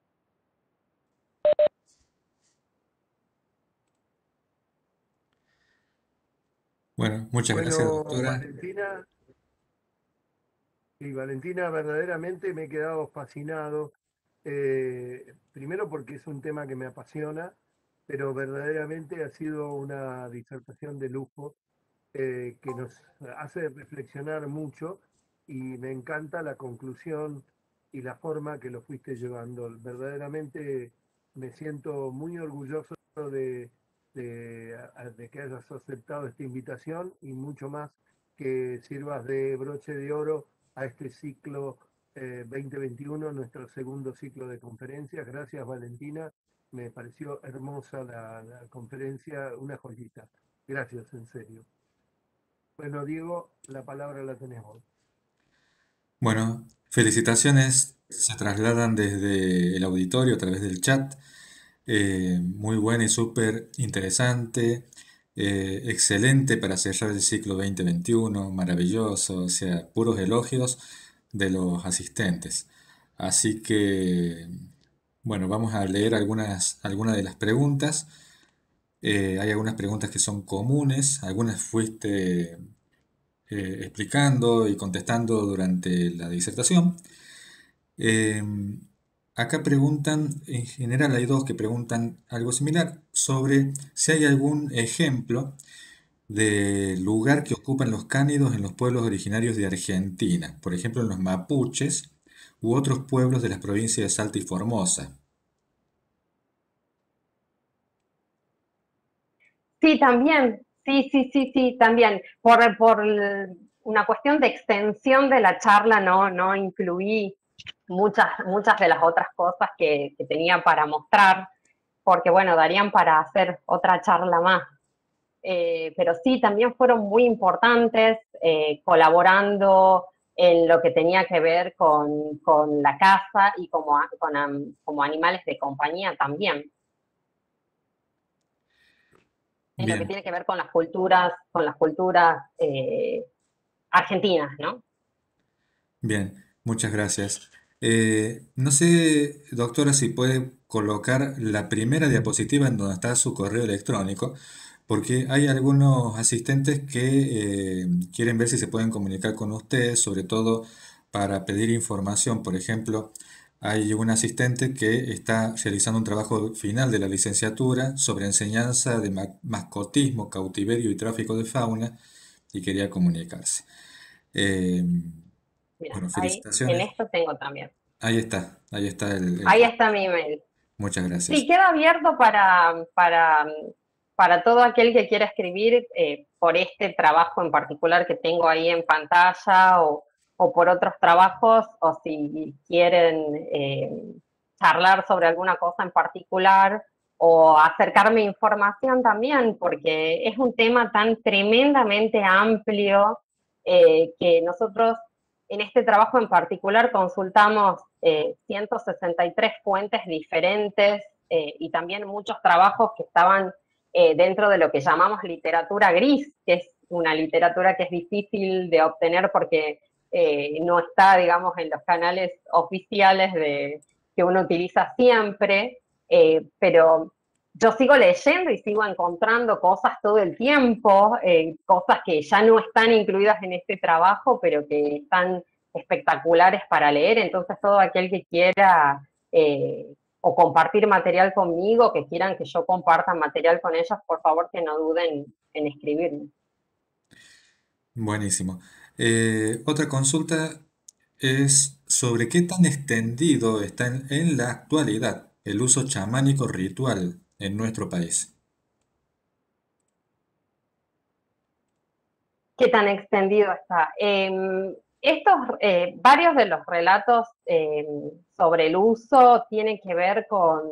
Bueno, muchas gracias, doctora. Valentina, y Valentina, verdaderamente me he quedado fascinado, primero porque es un tema que me apasiona, pero verdaderamente ha sido una disertación de lujo que nos hace reflexionar mucho y me encanta la conclusión y la forma que lo fuiste llevando. Verdaderamente me siento muy orgulloso de que hayas aceptado esta invitación y mucho más que sirvas de broche de oro a este ciclo 2021, nuestro segundo ciclo de conferencias. Gracias, Valentina. Me pareció hermosa la conferencia, una joyita. Gracias, en serio. Bueno, Diego, la palabra la tenés vos. Bueno, felicitaciones se trasladan desde el auditorio a través del chat. Muy buena y súper interesante. Excelente para cerrar el ciclo 2021. Maravilloso. O sea, puros elogios de los asistentes. Así que, bueno, vamos a leer algunas de las preguntas. Hay algunas preguntas que son comunes. Algunas fuiste explicando y contestando durante la disertación. Eh, Acá preguntan, en general hay dos que preguntan algo similar sobre si hay algún ejemplo de lugar que ocupan los cánidos en los pueblos originarios de Argentina, por ejemplo en los mapuches u otros pueblos de las provincias de Salta y Formosa. Sí, también. Sí, sí, sí, sí, también. Una cuestión de extensión de la charla, no incluí muchas de las otras cosas que tenía para mostrar, porque bueno, darían para hacer otra charla más. Pero sí, también fueron muy importantes, colaborando en lo que tenía que ver con la caza y como animales de compañía también. En lo que Bien, tiene que ver con las culturas argentinas, ¿no? bien, muchas gracias. No sé, doctora, si puede colocar la primera diapositiva en donde está su correo electrónico, porque hay algunos asistentes que quieren ver si se pueden comunicar con ustedes, sobre todo para pedir información. Por ejemplo, hay un asistente que está realizando un trabajo final de la licenciatura sobre enseñanza de mascotismo, cautiverio y tráfico de fauna y quería comunicarse. Eh, Mira, bueno, ahí en felicitaciones. esto tengo también. Ahí está el Ahí correo. está mi email. Muchas Sí, gracias. queda abierto para todo aquel que quiera escribir por este trabajo en particular que tengo ahí en pantalla o por otros trabajos, o si quieren charlar sobre alguna cosa en particular o acercarme información también, porque es un tema tan tremendamente amplio que nosotros en este trabajo en particular consultamos 163 fuentes diferentes y también muchos trabajos que estaban dentro de lo que llamamos literatura gris, que es una literatura que es difícil de obtener porque no está, digamos, en los canales oficiales que uno utiliza siempre, pero yo sigo leyendo y sigo encontrando cosas todo el tiempo, cosas que ya no están incluidas en este trabajo, pero que están espectaculares para leer. Entonces, todo aquel que quiera o compartir material conmigo, que quieran que yo comparta material con ellos, por favor que no duden en escribirme. Buenísimo. Otra consulta es sobre qué tan extendido está en la actualidad el uso chamánico ritual en nuestro país. ¿Qué tan extendido está? Varios de los relatos sobre el uso tienen que ver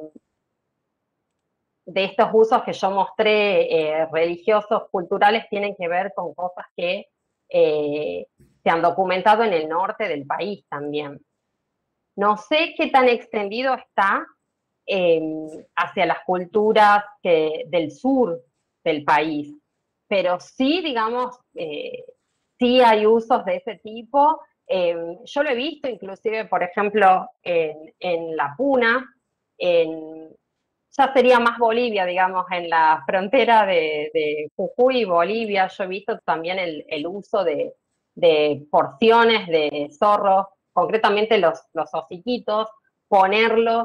de estos usos que yo mostré, religiosos, culturales, tienen que ver con cosas que se han documentado en el norte del país también. No sé qué tan extendido está hacia las culturas del sur del país, pero sí, digamos, sí hay usos de ese tipo. Yo lo he visto inclusive, por ejemplo, en La Puna, ya sería más Bolivia, digamos, en la frontera de Jujuy y Bolivia. Yo he visto también el uso de porciones de zorros, concretamente los hociquitos, ponerlos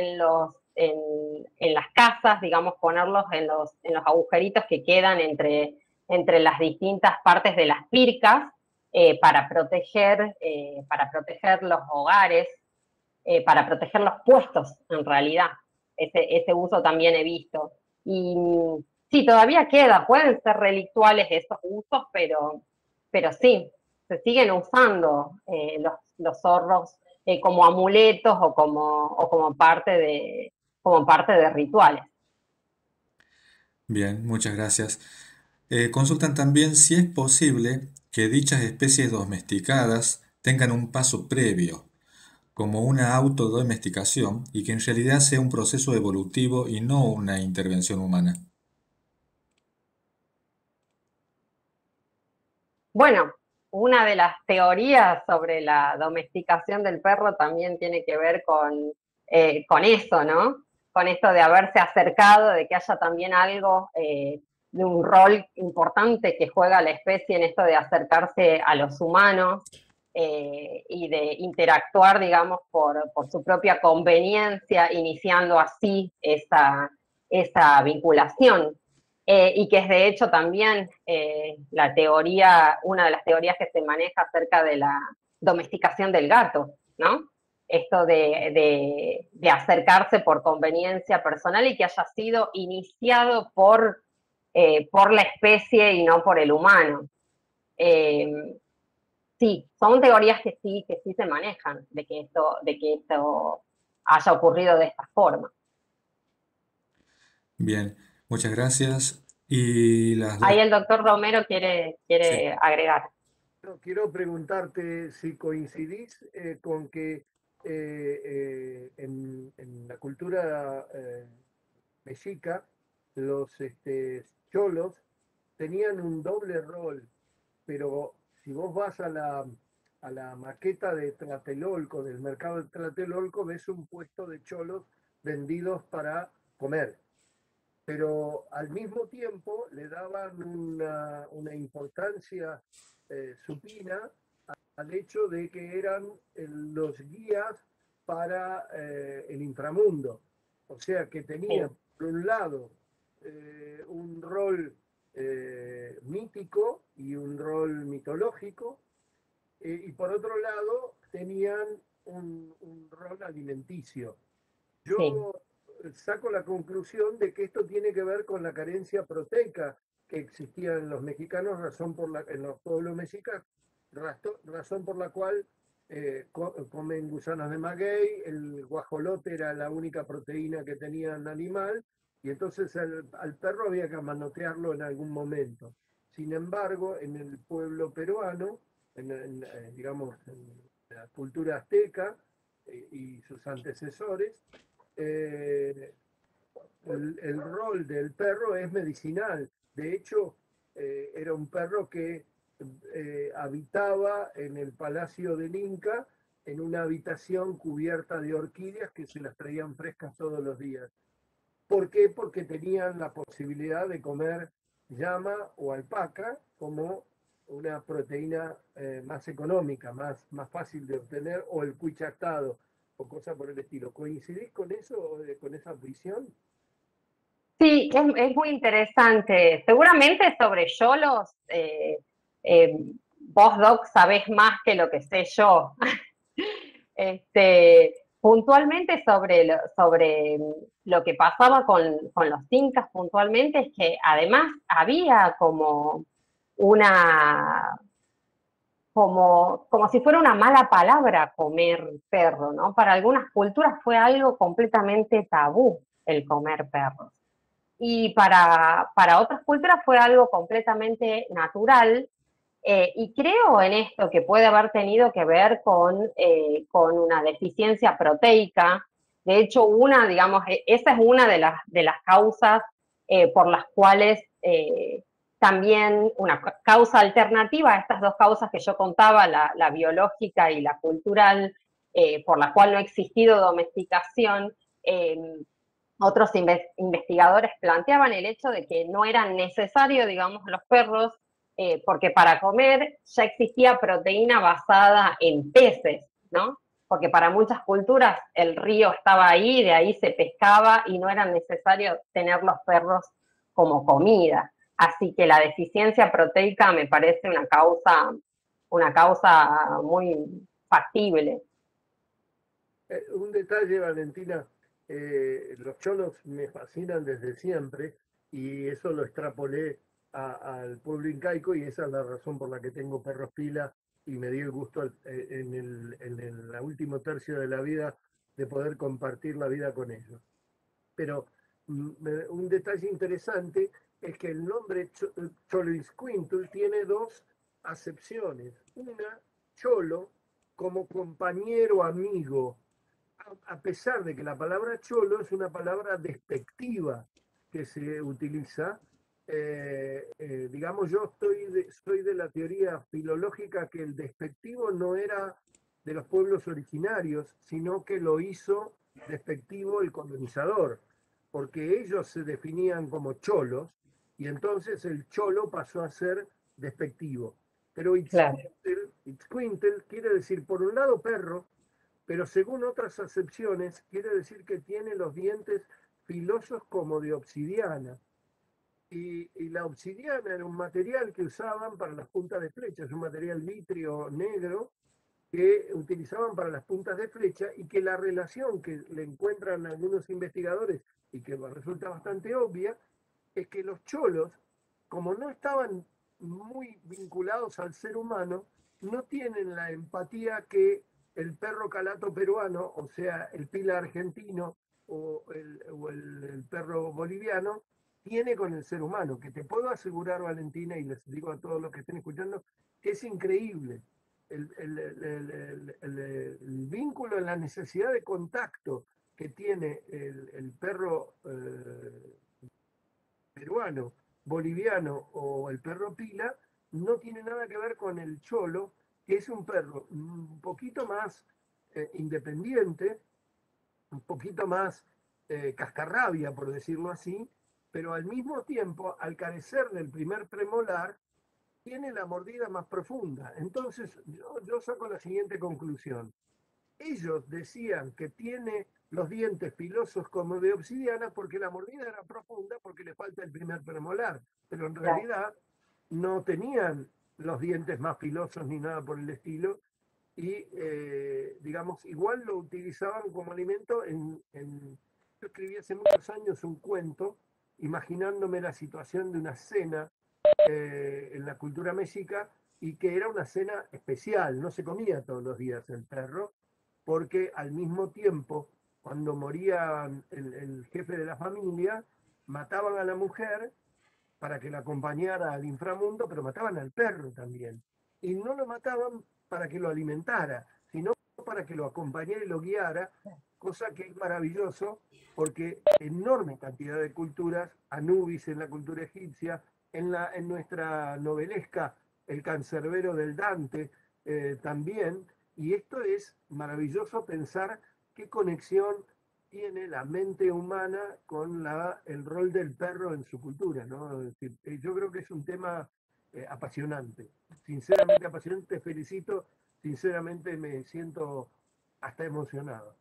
en las casas, digamos, ponerlos en los agujeritos que quedan entre las distintas partes de las pircas para proteger los hogares, para proteger los puestos, en realidad. Ese uso también he visto. Y sí, todavía queda, pueden ser relictuales esos usos, pero sí, se siguen usando los zorros como amuletos como parte de rituales. Bien, muchas gracias. Consultan también si es posible que dichas especies domesticadas tengan un paso previo, como una autodomesticación, y que en realidad sea un proceso evolutivo y no una intervención humana. Bueno, una de las teorías sobre la domesticación del perro también tiene que ver con eso, ¿no? Con esto de haberse acercado, de que haya también algo de un rol importante que juega la especie en esto de acercarse a los humanos y de interactuar, digamos, por su propia conveniencia, iniciando así esa vinculación. Y que es de hecho también la teoría, una de las teorías que se maneja acerca de la domesticación del gato, ¿no? Esto de acercarse por conveniencia personal y que haya sido iniciado por la especie y no por el humano. Eh, sí, son teorías que sí se manejan de que esto haya ocurrido de esta forma. Bien, muchas gracias. Y las Ahí dos. el doctor Romero Sí. quiere agregar. No, quiero preguntarte si coincidís con que en la cultura mexica, los cholos tenían un doble rol, pero si vos vas a la maqueta de Tlatelolco, del mercado de Tlatelolco, ves un puesto de cholos vendidos para comer, pero al mismo tiempo le daban una importancia supina al hecho de que eran los guías para el inframundo. O sea que tenían, Sí, por un lado, un rol mítico y un rol mitológico, y por otro lado tenían un rol alimenticio. sí. Yo saco la conclusión de que esto tiene que ver con la carencia proteica que existía en los mexicanos, en los pueblos mexicanos, razón por la cual comen gusanos de maguey, el guajolote era la única proteína que tenían animal, y entonces al perro había que manotearlo en algún momento. Sin embargo, en el pueblo peruano, digamos, en la cultura azteca y sus antecesores, eh, el rol del perro es medicinal. De hecho, era un perro que habitaba en el palacio del Inca en una habitación cubierta de orquídeas que se las traían frescas todos los días. ¿Por qué? Porque tenían la posibilidad de comer llama o alpaca como una proteína más económica, más fácil de obtener, o el cuy o cosas por el estilo. ¿Coincidís con eso, con esa visión? Sí, es muy interesante. Seguramente sobre yolos, eh, vos, Doc, sabés más que lo que sé yo. Puntualmente sobre lo que pasaba con los incas, puntualmente, es que además había como una, como si fuera una mala palabra comer perro, ¿no? Para algunas culturas fue algo completamente tabú el comer perros. Y para otras culturas fue algo completamente natural. Y creo en esto que puede haber tenido que ver con una deficiencia proteica. De hecho, digamos, esa es una de las causas por las cuales también una causa alternativa a estas dos causas que yo contaba, la biológica y la cultural, por la cual no ha existido domesticación, eh, otros investigadores planteaban el hecho de que no eran necesarios, digamos, los perros, porque para comer ya existía proteína basada en peces, ¿no? Porque para muchas culturas el río estaba ahí, de ahí se pescaba y no era necesario tener los perros como comida. Así que la deficiencia proteica me parece una causa muy factible. Un detalle, Valentina, los cholos me fascinan desde siempre y eso lo extrapolé al pueblo incaico y esa es la razón por la que tengo perros pila y me di el gusto en el último tercio de la vida de poder compartir la vida con ellos. Pero un detalle interesante es que el nombre Xoloitzcuintli tiene dos acepciones. Una, cholo, como compañero, amigo, a pesar de que la palabra cholo es una palabra despectiva que se utiliza. Digamos, yo soy de la teoría filológica que el despectivo no era de los pueblos originarios, sino que lo hizo despectivo el colonizador, porque ellos se definían como cholos y entonces el cholo pasó a ser despectivo. Pero Claro, Itzcuintl quiere decir, por un lado, perro, pero según otras acepciones, quiere decir que tiene los dientes filosos como de obsidiana. Y la obsidiana era un material que usaban para las puntas de flecha, es un material vitrio negro que utilizaban para las puntas de flecha y que la relación que le encuentran algunos investigadores y que resulta bastante obvia es que los cholos, como no estaban muy vinculados al ser humano, no tienen la empatía que el perro calato peruano, o sea, el pila argentino o el perro boliviano, tiene con el ser humano, que te puedo asegurar, Valentina, y les digo a todos los que estén escuchando, que es increíble. El vínculo, la necesidad de contacto que tiene el perro peruano, boliviano o el perro pila, no tiene nada que ver con el cholo, que es un perro un poquito más independiente, un poquito más cascarrabia, por decirlo así, pero al mismo tiempo, al carecer del primer premolar, tiene la mordida más profunda. Entonces, yo saco la siguiente conclusión. Ellos decían que tiene los dientes filosos como de obsidiana porque la mordida era profunda porque le falta el primer premolar, pero en claro. realidad no tenían los dientes más filosos ni nada por el estilo y digamos, igual lo utilizaban como alimento yo escribí hace muchos años un cuento imaginándome la situación de una cena en la cultura mexica y que era una cena especial, no se comía todos los días el perro, porque al mismo tiempo, cuando moría el jefe de la familia, mataban a la mujer para que la acompañara al inframundo, pero mataban al perro también. Y no lo mataban para que lo alimentara, sino para que lo acompañara y lo guiara, cosa que es maravilloso porque enorme cantidad de culturas, Anubis en la cultura egipcia, en nuestra novelesca El cancerbero del Dante también, y esto es maravilloso pensar qué conexión tiene la mente humana con el rol del perro en su cultura, ¿no? Es decir, yo creo que es un tema apasionante, sinceramente apasionante, te felicito, sinceramente me siento hasta emocionado.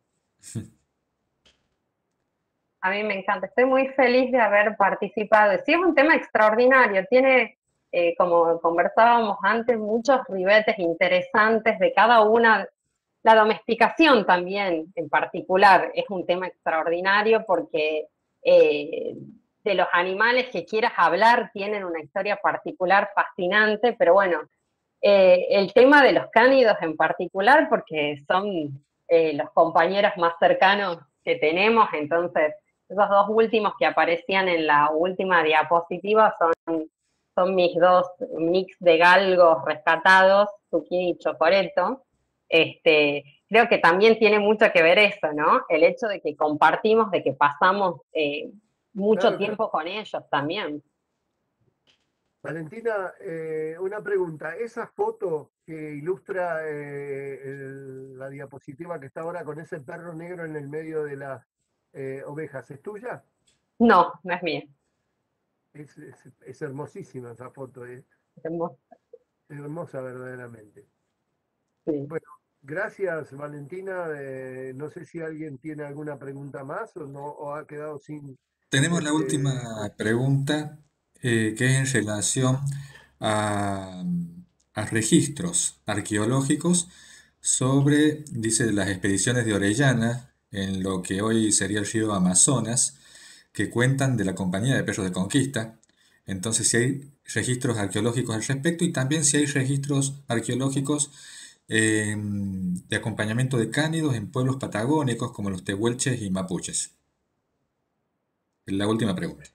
A mí me encanta, estoy muy feliz de haber participado. Sí, es un tema extraordinario, tiene, como conversábamos antes, muchos ribetes interesantes de cada una. La domesticación también, en particular, es un tema extraordinario porque de los animales que quieras hablar tienen una historia particular fascinante, pero bueno, el tema de los cánidos en particular, porque son los compañeros más cercanos que tenemos, entonces esos dos últimos que aparecían en la última diapositiva son mis dos mix de galgos rescatados, Zucchini y Chocoreto. Creo que también tiene mucho que ver eso, ¿no? El hecho de que compartimos, de que pasamos mucho Claro, claro. tiempo con ellos también. Valentina, una pregunta. ¿Esa foto que ilustra la diapositiva que está ahora con ese perro negro en el medio de las ovejas, es tuya? No, no es mía. Es hermosísima esa foto, es hermosa verdaderamente. Sí. Bueno, gracias Valentina. No sé si alguien tiene alguna pregunta más o no, o ha quedado sin Tenemos la este, última pregunta, que es en relación a, a registros arqueológicos sobre, dice, las expediciones de Orellana en lo que hoy sería el río Amazonas, que cuentan de la Compañía de Perros de Conquista, Entonces, si hay registros arqueológicos al respecto y también si hay registros arqueológicos de acompañamiento de cánidos en pueblos patagónicos como los tehuelches y mapuches. La última pregunta.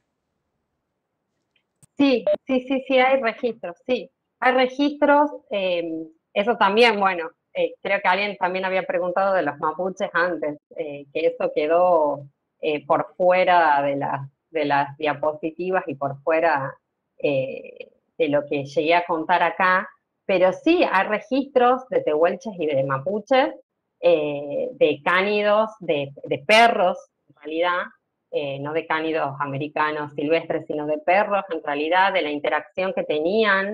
Sí, sí, sí, sí, hay registros, sí. Hay registros, eso también, bueno, creo que alguien también había preguntado de los mapuches antes, que eso quedó por fuera de las diapositivas y por fuera de lo que llegué a contar acá, pero sí hay registros de tehuelches y de mapuches, de cánidos, de perros, en realidad, no de cánidos americanos silvestres, sino de perros, en realidad, de la interacción que tenían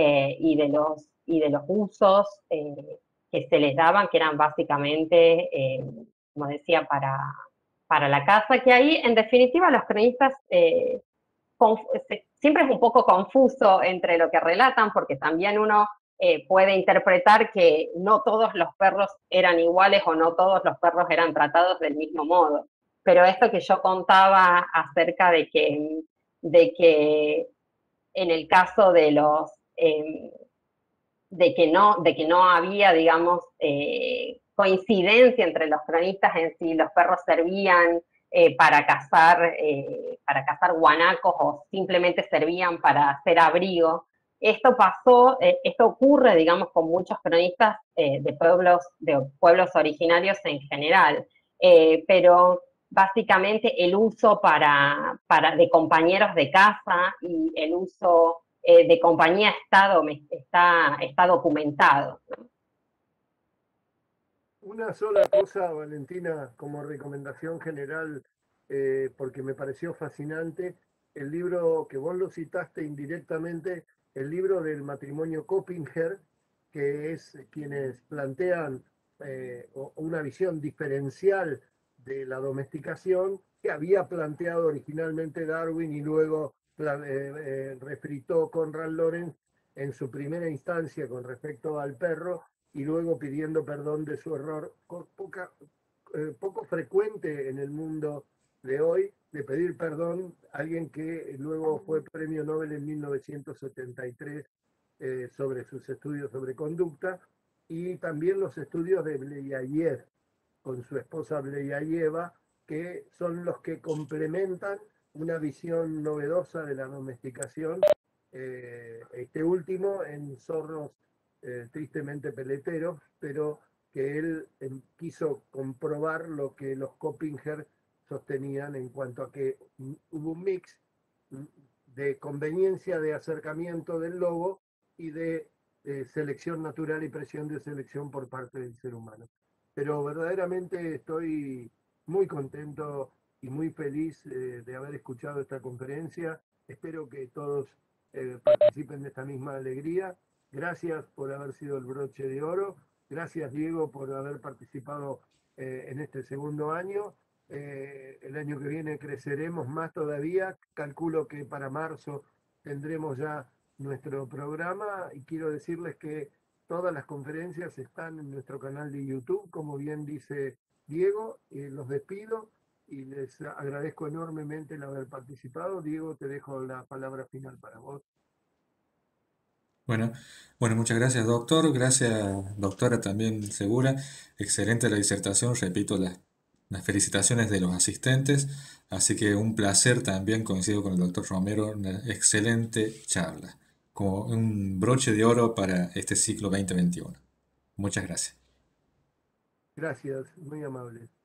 y de los usos que se les daban, que eran básicamente, como decía, para la caza, que ahí, en definitiva, los cronistas siempre es un poco confuso entre lo que relatan, porque también uno puede interpretar que no todos los perros eran iguales o no todos los perros eran tratados del mismo modo. Pero esto que yo contaba acerca de que en el caso de los de que no había, digamos, coincidencia entre los cronistas en si los perros servían para cazar guanacos o simplemente servían para hacer abrigo. Esto pasó, esto ocurre, digamos, con muchos cronistas de pueblos originarios en general, pero básicamente el uso de compañeros de caza y el uso de compañía está documentado. Una sola cosa, Valentina, como recomendación general, porque me pareció fascinante, el libro que vos lo citaste indirectamente, el libro del matrimonio Coppinger, que es quienes plantean una visión diferencial de la domesticación que había planteado originalmente Darwin y luego refritó Conrad Lorenz en su primera instancia con respecto al perro y luego pidiendo perdón de su error, poco frecuente en el mundo de hoy, de pedir perdón a alguien que luego fue premio Nobel en 1973 sobre sus estudios sobre conducta, y también los estudios de Bleyayev con su esposa Bleyayeva, que son los que complementan una visión novedosa de la domesticación, este último en zorros tristemente peleteros, pero que él quiso comprobar lo que los Coppinger sostenían en cuanto a que hubo un mix de conveniencia de acercamiento del lobo y de selección natural y presión de selección por parte del ser humano. Pero verdaderamente estoy muy contento y muy feliz de haber escuchado esta conferencia. Espero que todos participen de esta misma alegría. Gracias por haber sido el broche de oro. Gracias, Diego, por haber participado en este segundo año. El año que viene creceremos más todavía. Calculo que para marzo tendremos ya nuestro programa y quiero decirles que todas las conferencias están en nuestro canal de YouTube, como bien dice Diego. Los despido y les agradezco enormemente el haber participado. Diego, te dejo la palabra final para vos. Bueno, bueno, muchas gracias, doctor. Gracias, doctora, también Segura. Excelente la disertación. Repito las felicitaciones de los asistentes. Así que un placer también, coincido con el doctor Romero, una excelente charla. Como un broche de oro para este ciclo 2021. Muchas gracias. Gracias, muy amable.